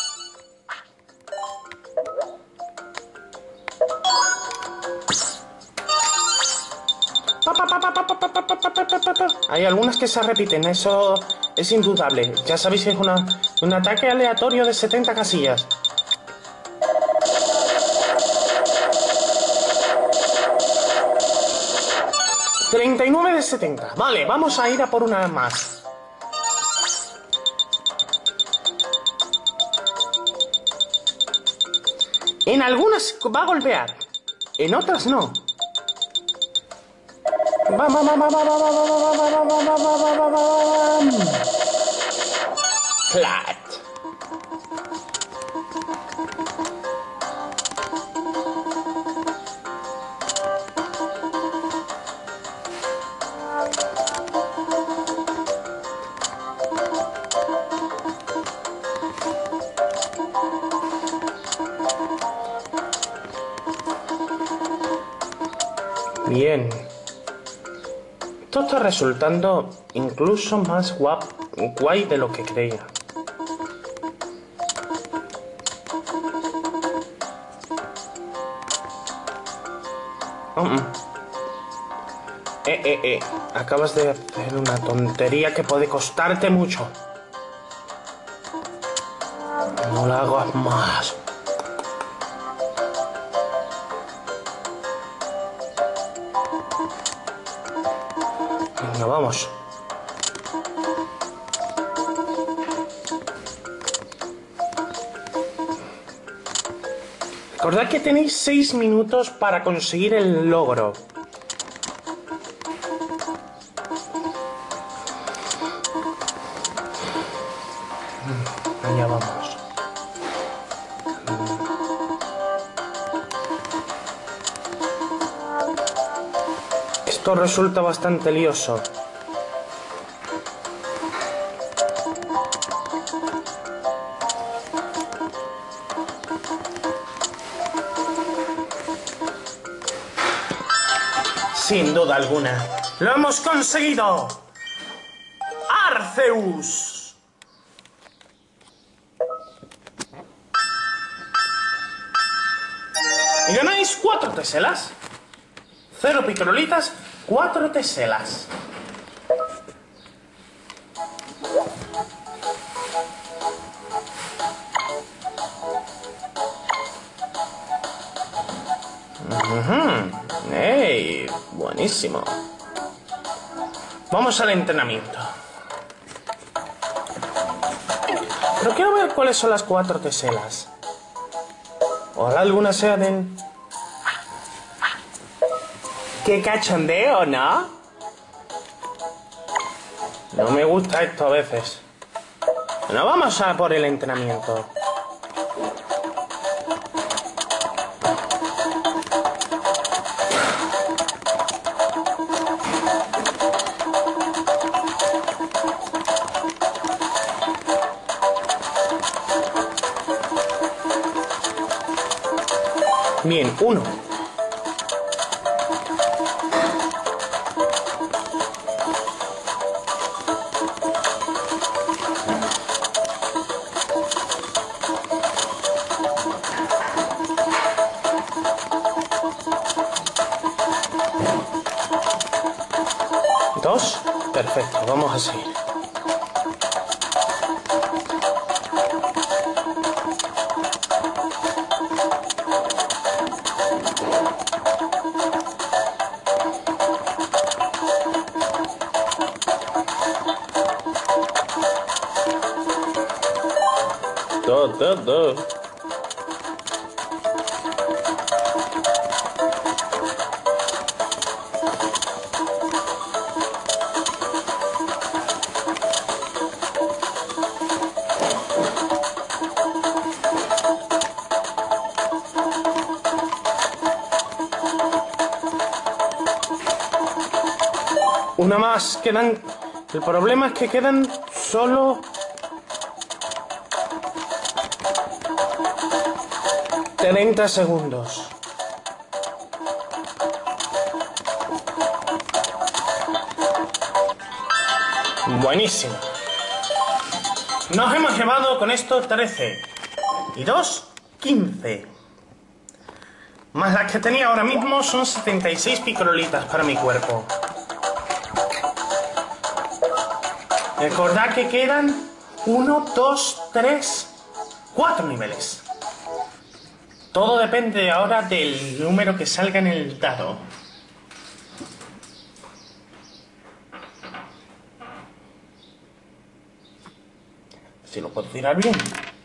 Hay algunas que se repiten, eso es indudable. Ya sabéis que es una, un ataque aleatorio de setenta casillas. treinta y nueve de setenta. Vale, vamos a ir a por una más. En algunas va a golpear, en otras no. Flat. Bien. Esto está resultando incluso más guap, guay de lo que creía. Oh, mm. Eh, eh, eh. Acabas de hacer una tontería que puede costarte mucho. No la hagas más. Venga, vamos. Recordad que tenéis seis minutos para conseguir el logro. Allá vamos. Esto resulta bastante lioso. Sin duda alguna. ¡Lo hemos conseguido! ¡Arceus! teselas. Cero picrolitas, cuatro teselas. Uh-huh. ¡Ey! Buenísimo. Vamos al entrenamiento. Pero quiero ver cuáles son las cuatro teselas. Ojalá alguna sea de... ¡Qué cachondeo!, ¿no? No me gusta esto a veces. Bueno, vamos a por el entrenamiento. Bien, uno. Dos. Perfecto, vamos a seguir. Dos, dos, dos. Una más, quedan... El problema es que quedan solo... treinta segundos. Buenísimo. Nos hemos llevado con esto trece. Y dos, quince. Más las que tenía ahora mismo son setenta y seis picrolitas para mi cuerpo. Recordad que quedan uno, dos, tres, cuatro niveles. Todo depende ahora del número que salga en el dado. Si lo puedo tirar bien.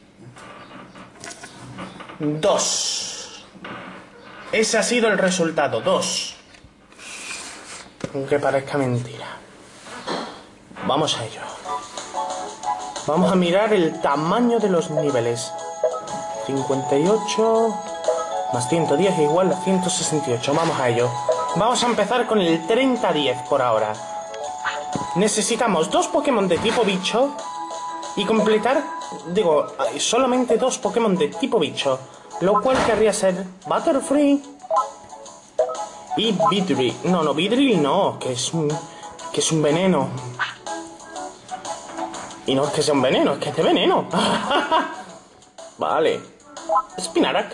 Dos. Ese ha sido el resultado, dos. Aunque parezca mentira. Vamos a ello. Vamos a mirar el tamaño de los niveles. cincuenta y ocho más ciento diez igual a ciento sesenta y ocho. Vamos a ello. Vamos a empezar con el treinta diez por ahora. Necesitamos dos Pokémon de tipo bicho y completar, digo, solamente dos Pokémon de tipo bicho, lo cual querría ser Butterfree y Beedrill. No, no, Beedrill no, que es un, que es un veneno. Y no es que sea un veneno, es que es de veneno. Vale. Spinarak.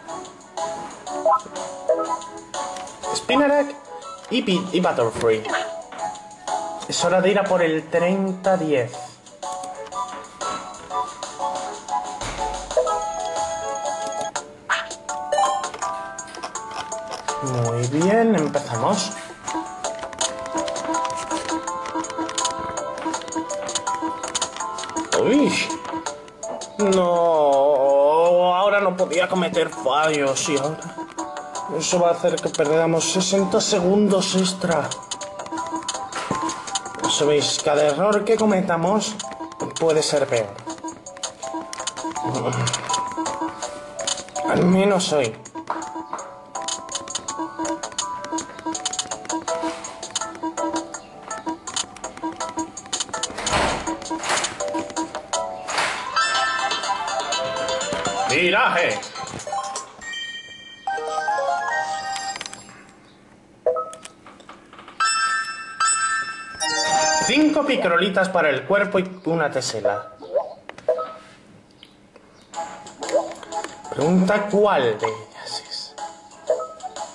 Spinarak y, y Butterfree. Es hora de ir a por el treinta diez. Muy bien, empezamos. Uy. No, ahora no podía cometer fallos y ahora eso va a hacer que perdamos sesenta segundos extra. ¿Sabéis? Cada error que cometamos puede ser peor. Al menos hoy. ¡Viraje! Cinco picrolitas para el cuerpo y una tesela. Pregunta cuál de ellas es.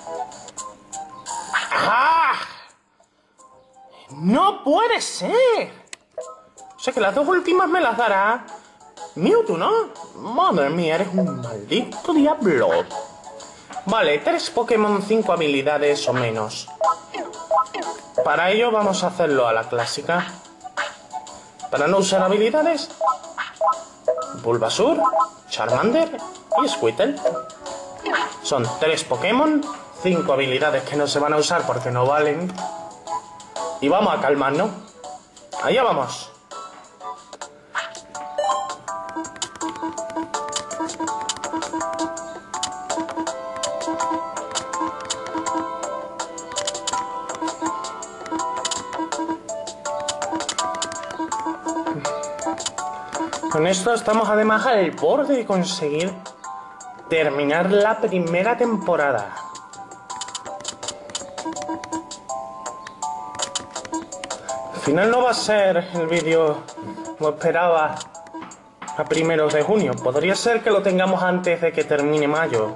¡No puede ser! O sea que las dos últimas me las dará Mewtwo, ¿no? Madre mía, eres un maldito diablo. Vale, tres Pokémon, cinco habilidades o menos. Para ello vamos a hacerlo a la clásica. Para no usar habilidades, Bulbasur, Charmander y Squirtle. Son tres Pokémon, cinco habilidades que no se van a usar porque no valen. Y vamos a calmarnos. Allá vamos. Con esto estamos además al borde de conseguir terminar la primera temporada. Al final no va a ser el vídeo como esperaba a primeros de junio. Podría ser que lo tengamos antes de que termine mayo.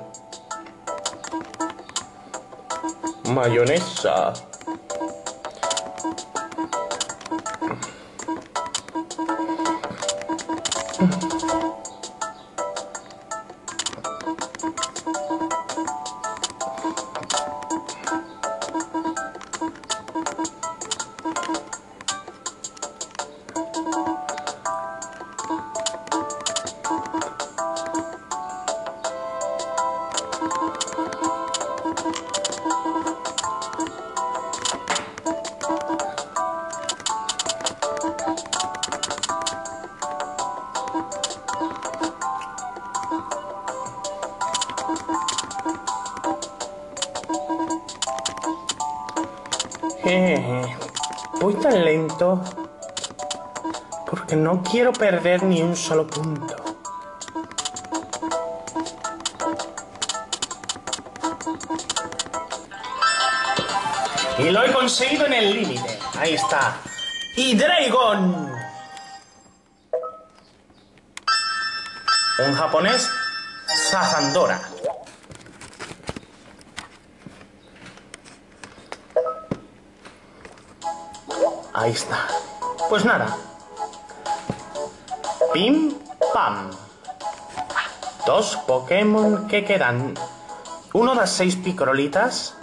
Mayonesa. Eh, voy tan lento porque no quiero perder ni un solo punto. Y lo he conseguido en el límite. Ahí está. ¡Hydreigon! Un japonés, Sazandora. Ahí está. Pues nada. Pim, pam. Dos Pokémon que quedan. Uno da seis picrolitas.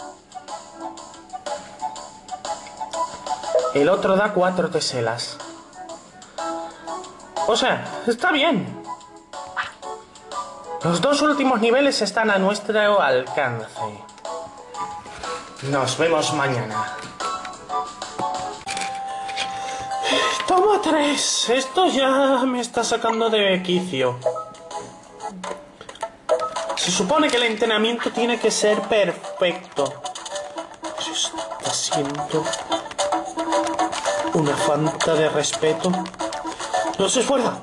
El otro da cuatro teselas. O sea, está bien. Los dos últimos niveles están a nuestro alcance. Nos vemos mañana. Toma tres. Esto ya me está sacando de quicio. Se supone que el entrenamiento tiene que ser perfecto. Se está siendo una falta de respeto. No se esfuerza.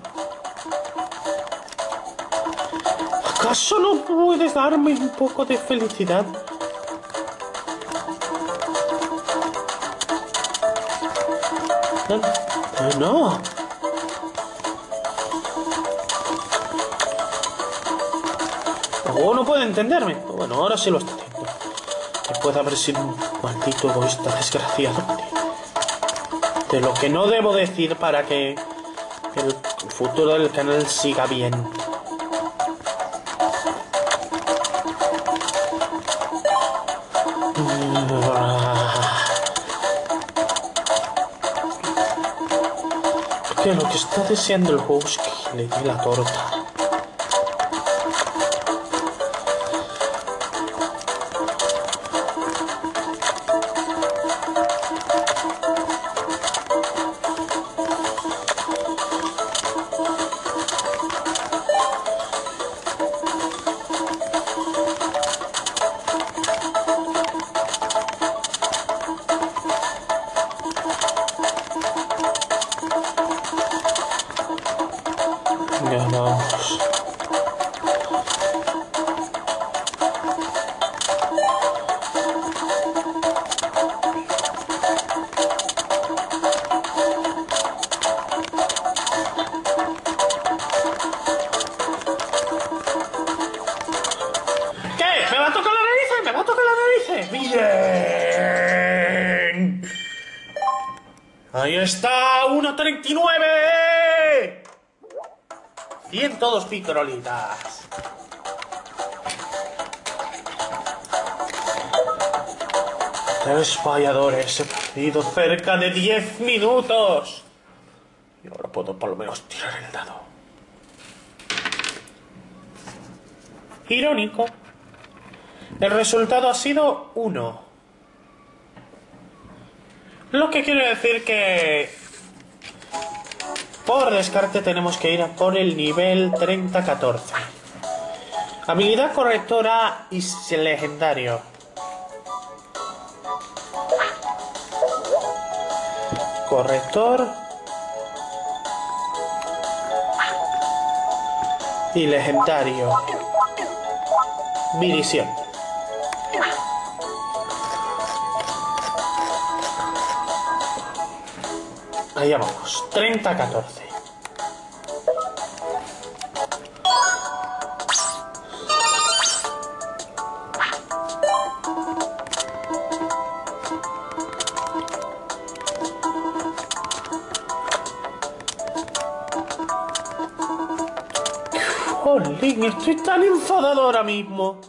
¿Acaso no puedes darme un poco de felicidad? No. no. Oh, no puede entenderme. Bueno, ahora sí lo está haciendo. Después de haber sido un maldito egoísta desgraciado. De lo que no debo decir para que el futuro del canal siga bien. Porque lo que está deseando el juego es que le dé la torta. Yeah, no. ¡Ahí está! ¡uno treinta y nueve! ciento dos picrolitas. Tres falladores. He perdido cerca de diez minutos. Y ahora puedo por lo menos tirar el dado. Irónico. El resultado ha sido uno. Lo que quiere decir que por descarte tenemos que ir a por el nivel treinta catorce. Habilidad correctora y legendario. Corrector y legendario. Mirición. Allá vamos, treinta catorce. Jolín, estoy tan enfadado ahora mismo.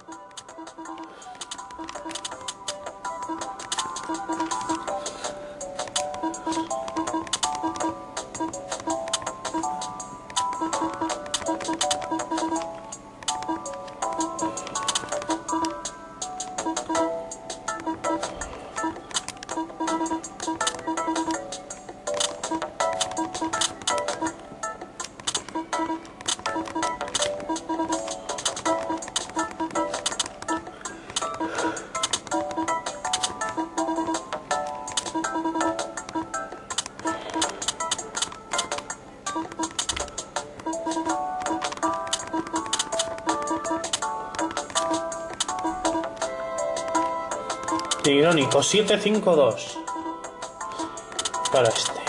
Irónico, siete cinco dos para este.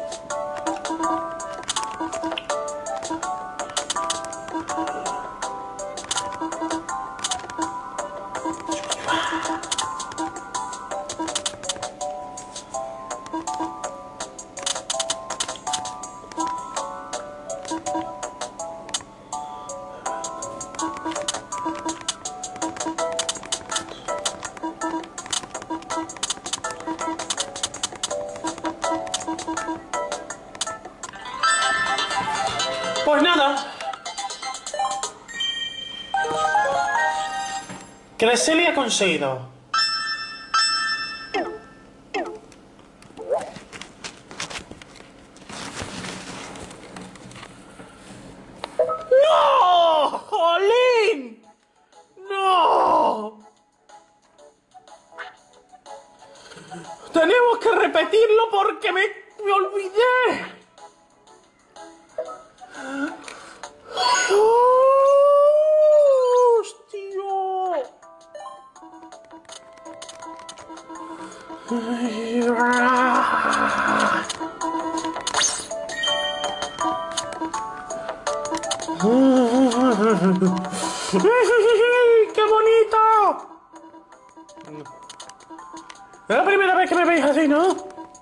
Pues nada. Cresselia ha conseguido. ¡No! ¡Jolín! ¡No! Tenemos que repetirlo porque me, me olvidé. ¡Qué bonito! Es la primera vez que me veis así, ¿no?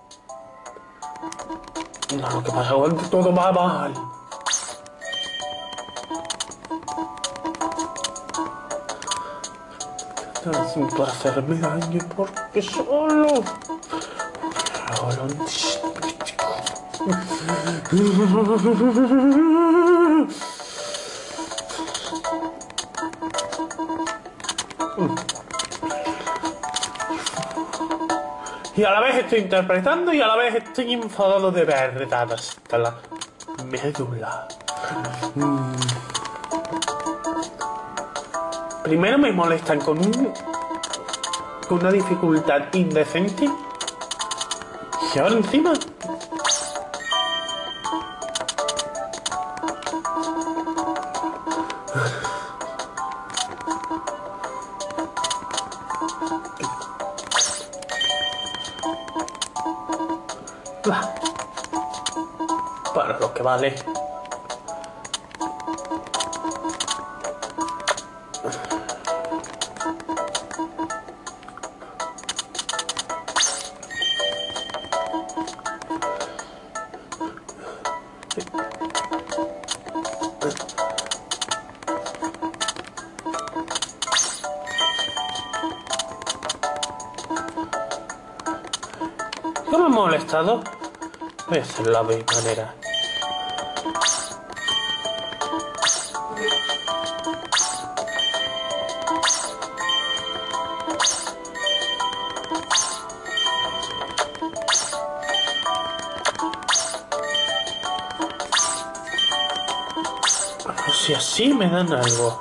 No, ¿qué pasa? Todo va mal. Para hacerme daño porque solo. Solo. Y a la vez estoy interpretando y a la vez estoy enfadado de verdad hasta la médula. Mm. Primero me molestan con un con una dificultad indecente y ahora encima para lo que vale. ¿Qué me ha molestado? Voy a hacerlo de mi manera. Si así me dan algo.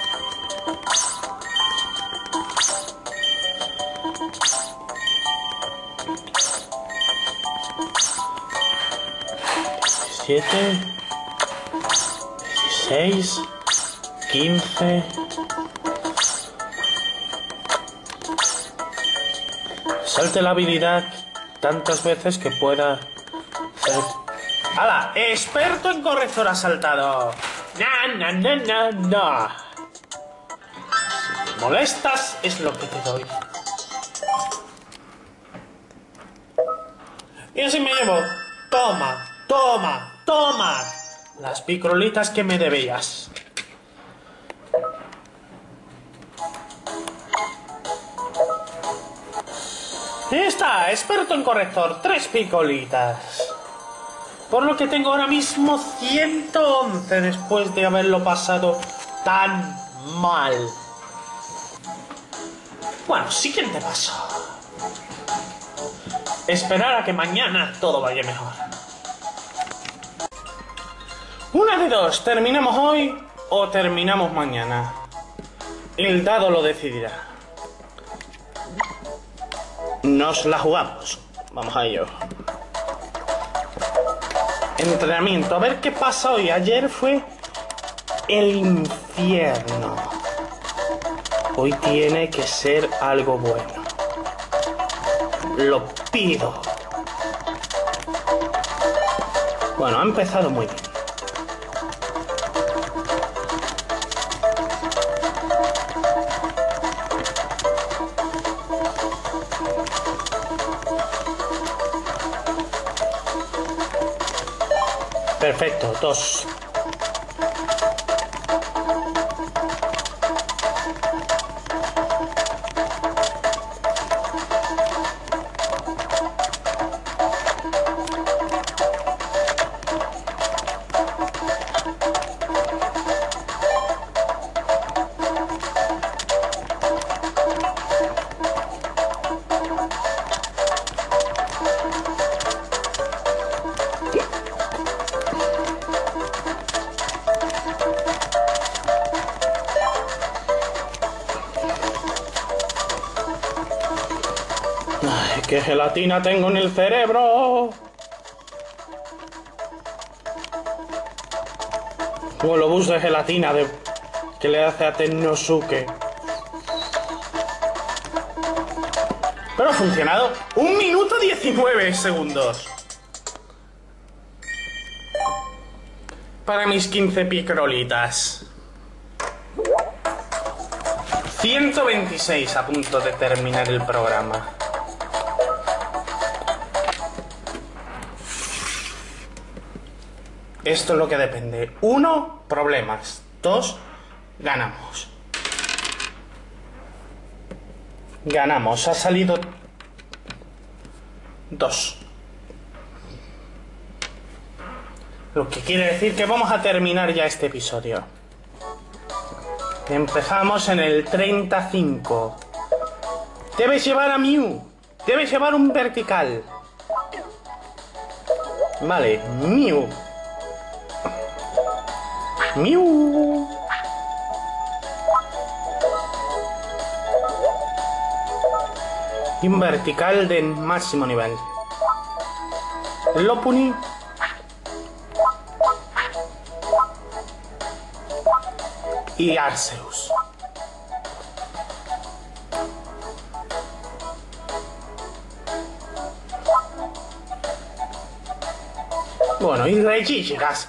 diecisiete, dieciséis, quince. Salte la habilidad tantas veces que pueda hacer. ¡Hala! ¡Experto en corrector ha saltado! ¡Na, na, na, na, na! Si me molestas es lo que te doy. Y así me llevo. Toma, toma, toma. Las picrolitas que me debías. Y está, experto en corrector, tres picolitas. Por lo que tengo ahora mismo ciento once después de haberlo pasado tan mal. Bueno, siguiente paso. Esperar a que mañana todo vaya mejor. Una de dos, terminamos hoy o terminamos mañana. El dado lo decidirá. Nos la jugamos. Vamos a ello. Entrenamiento. A ver qué pasa hoy. Ayer fue el infierno. Hoy tiene que ser algo bueno. Lo pido. Bueno, ha empezado muy bien. Perfecto, dos. Ay, qué gelatina tengo en el cerebro. Como el bus de gelatina de... que le hace a Tennosuke. Pero ha funcionado. Un minuto diecinueve segundos. Para mis quince picrolitas. ciento veintiséis a punto de terminar el programa. Esto es lo que depende. Uno, problemas. Dos, ganamos. Ganamos. Ha salido dos. Lo que quiere decir que vamos a terminar ya este episodio. Empezamos en el treinta y cinco. Debes llevar a Mew. Debes llevar un vertical. Vale, Mew. Mew. Y un vertical de máximo nivel. Lopunny. Y Arceus. Bueno, y Regigigas.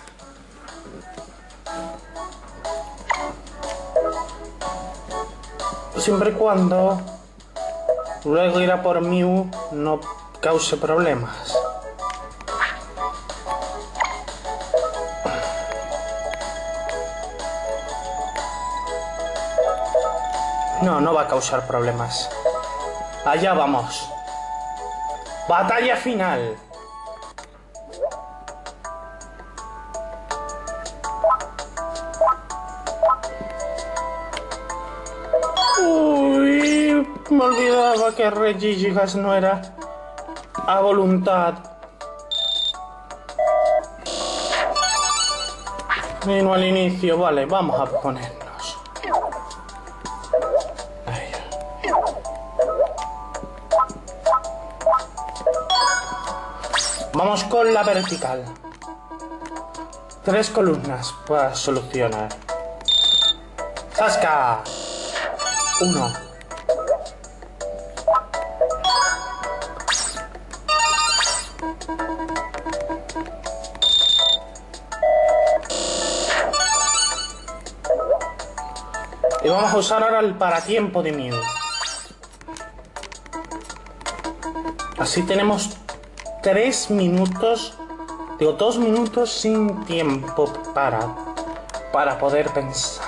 Siempre y cuando luego ir a por Mew no cause problemas. No, no va a causar problemas. Allá vamos. Batalla final. Uy, me olvidaba que Regigigas no era a voluntad. Y no al inicio, vale, vamos a ponernos. Ahí. Vamos con la vertical. Tres columnas para solucionar. ¡Zasca! Uno. Y vamos a usar ahora el paratiempo de Mew. Así tenemos tres minutos, digo dos minutos sin tiempo para, para poder pensar.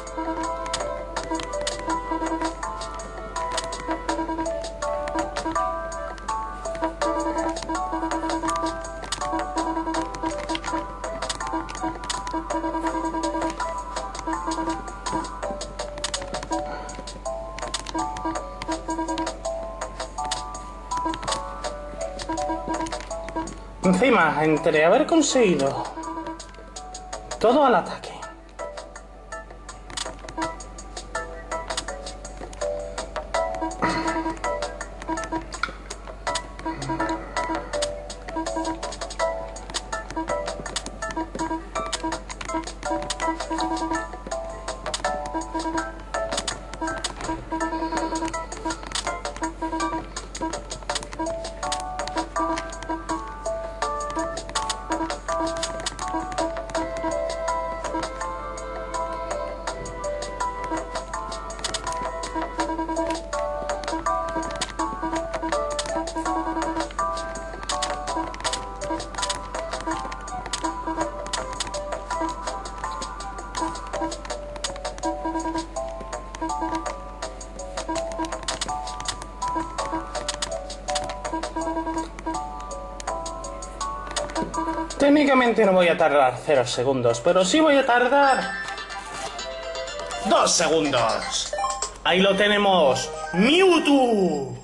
Encima, entre haber conseguido todo al ataque técnicamente no voy a tardar cero segundos, pero sí voy a tardar dos segundos. Ahí lo tenemos, Mewtwo.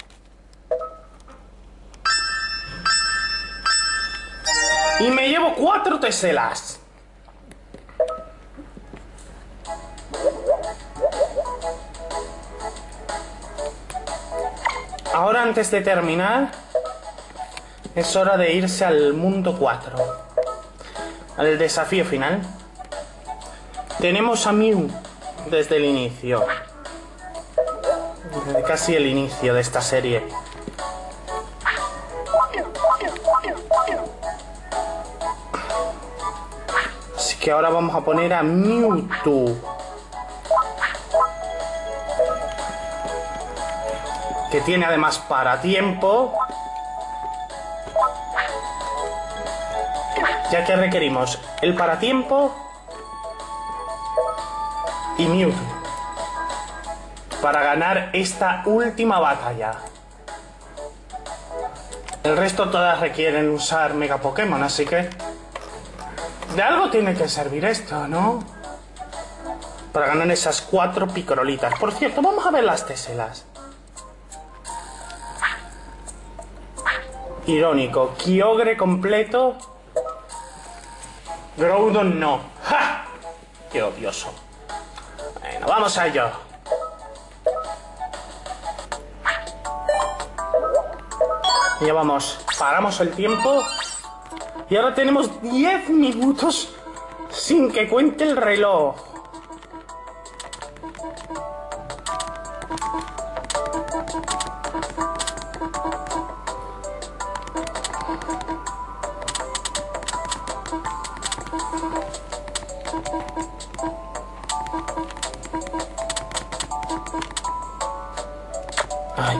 Y me llevo cuatro teselas. Ahora, antes de terminar, es hora de irse al mundo cuatro. Al desafío final. Tenemos a Mew desde el inicio. Desde casi el inicio de esta serie. Así que ahora vamos a poner a Mewtwo. Que tiene además paratiempo. Ya que requerimos el paratiempo y Mewtwo para ganar esta última batalla. El resto todas requieren usar Mega Pokémon, así que de algo tiene que servir esto, ¿no? Para ganar esas cuatro picorolitas. Por cierto, vamos a ver las teselas. Irónico, Kyogre completo. Groudon no. ¡Ja! ¡Qué odioso! Bueno, vamos a ello. Ya vamos. Paramos el tiempo. Y ahora tenemos diez minutos sin que cuente el reloj. Ay.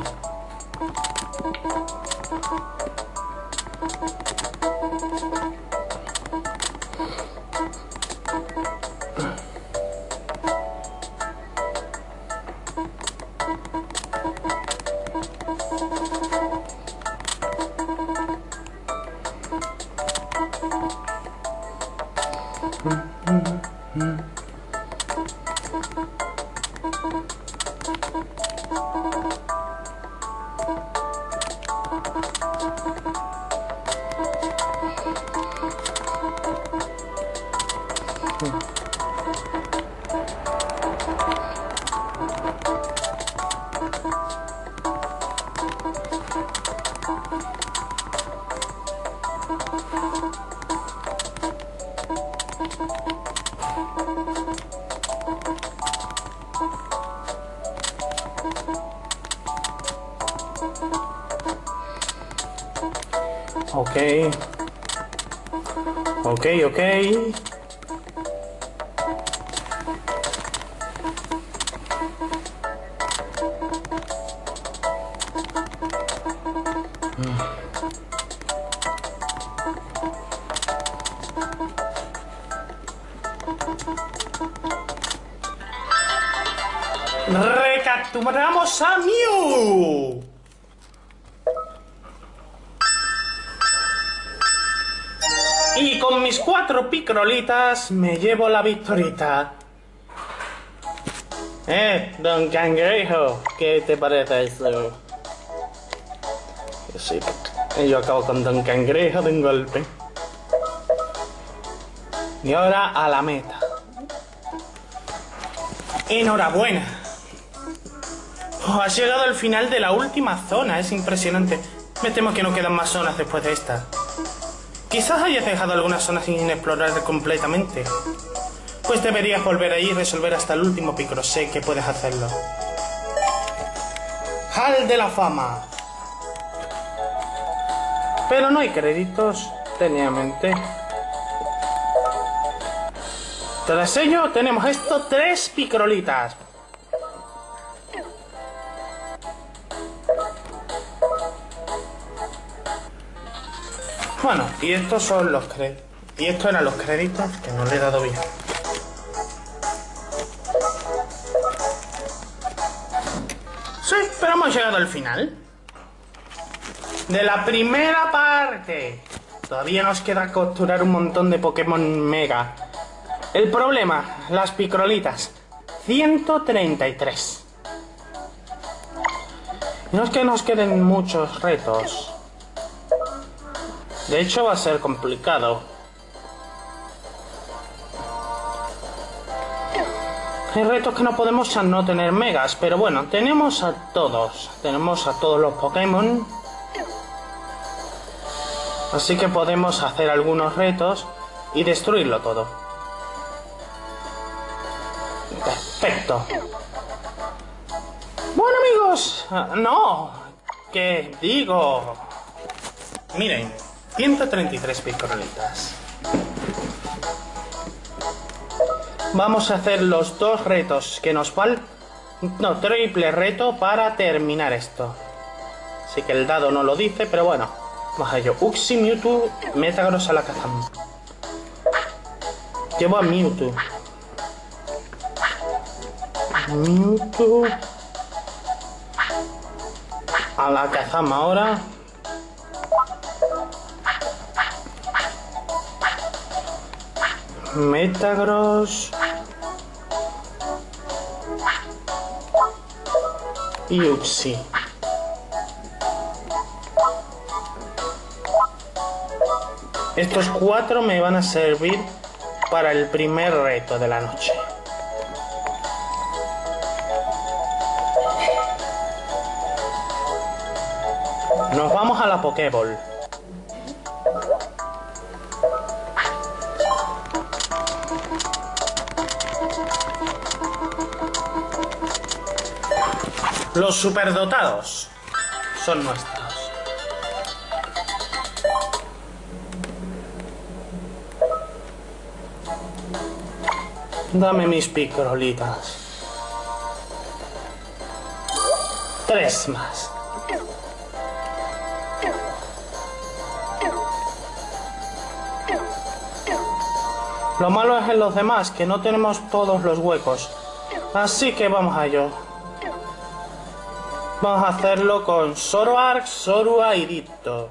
Ok. Ok, ok. Recapturamos a Mew. Y con mis cuatro picrolitas me llevo la victorita. Eh, don Cangrejo, ¿qué te parece eso? Sí, yo acabo con don Cangrejo de un golpe. Y ahora a la meta. Enhorabuena. Oh, has llegado al final de la última zona, es impresionante. Me temo que no quedan más zonas después de esta. Quizás hayas dejado algunas zonas sin explorar completamente. Pues deberías volver ahí y resolver hasta el último picro. Sé que puedes hacerlo. Hall de la Fama. Pero no hay créditos, técnicamente. Tras ello tenemos estos tres picrolitas. Bueno, y estos son los créditos. Y estos eran los créditos que no le he dado bien. Sí, pero hemos llegado al final de la primera parte. Todavía nos queda capturar un montón de Pokémon Mega. El problema, las picrolitas. ciento treinta y tres. No es que nos queden muchos retos. De hecho va a ser complicado. Hay retos que no podemos a no tener megas, pero bueno, tenemos a todos. Tenemos a todos los Pokémon. Así que podemos hacer algunos retos y destruirlo todo. Perfecto. Bueno amigos, no, ¿qué digo? Miren. ciento treinta y tres picrolitas. Vamos a hacer los dos retos que nos faltan. No, triple reto para terminar esto. Así que el dado no lo dice, pero bueno. Vamos a ello. Uxie, Mewtwo, Metagross, Alakazam. Llevo a Mewtwo. Mewtwo. Alakazam ahora. Metagross y Uxie. Estos cuatro me van a servir para el primer reto de la noche. Nos vamos a la Pokéball. Los superdotados son nuestros. Dame mis picrolitas. Tres más. Lo malo es en los demás, que no tenemos todos los huecos. Así que vamos a ello. Vamos a hacerlo con Zoroark, Zorua y Ditto.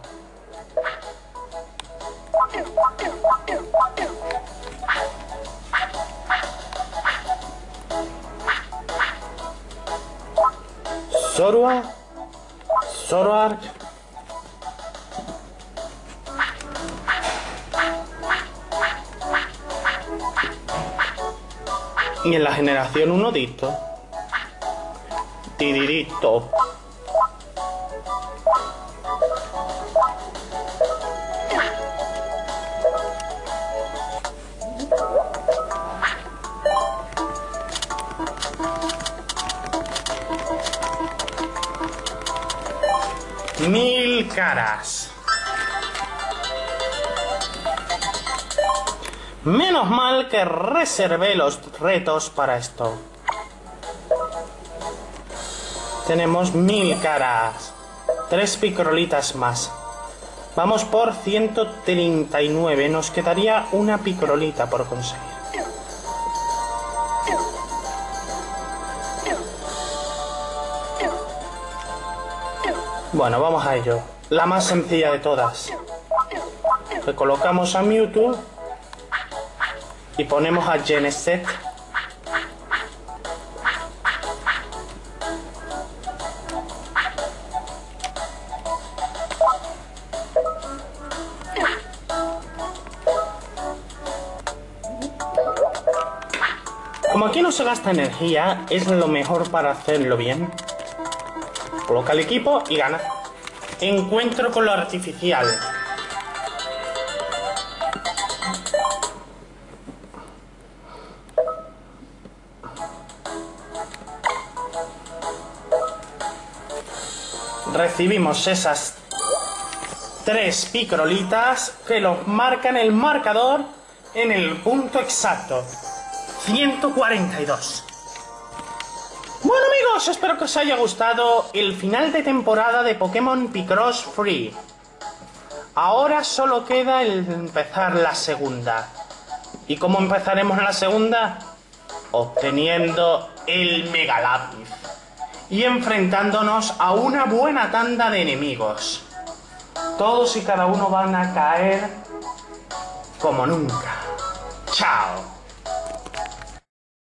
Zorua, Zoroark. Y en la generación uno Ditto. Tiririto. Mil caras. Menos mal que reservé los retos para esto. Tenemos mil caras. Tres picrolitas más. Vamos por ciento treinta y nueve. Nos quedaría una picrolita por conseguir. Bueno, vamos a ello. La más sencilla de todas. Le colocamos a Mewtwo y ponemos a Genesect. Como aquí no se gasta energía, es lo mejor para hacerlo bien. Coloca el equipo y gana. Encuentro con lo artificial. Recibimos esas tres picrolitas que nos marcan el marcador en el punto exacto. ciento cuarenta y dos. Bueno amigos, espero que os haya gustado el final de temporada de Pokémon Picross Free. Ahora solo queda el empezar la segunda. ¿Y cómo empezaremos la segunda? Obteniendo el Mega Lápiz y enfrentándonos a una buena tanda de enemigos. Todos y cada uno van a caer como nunca. ¡Chao!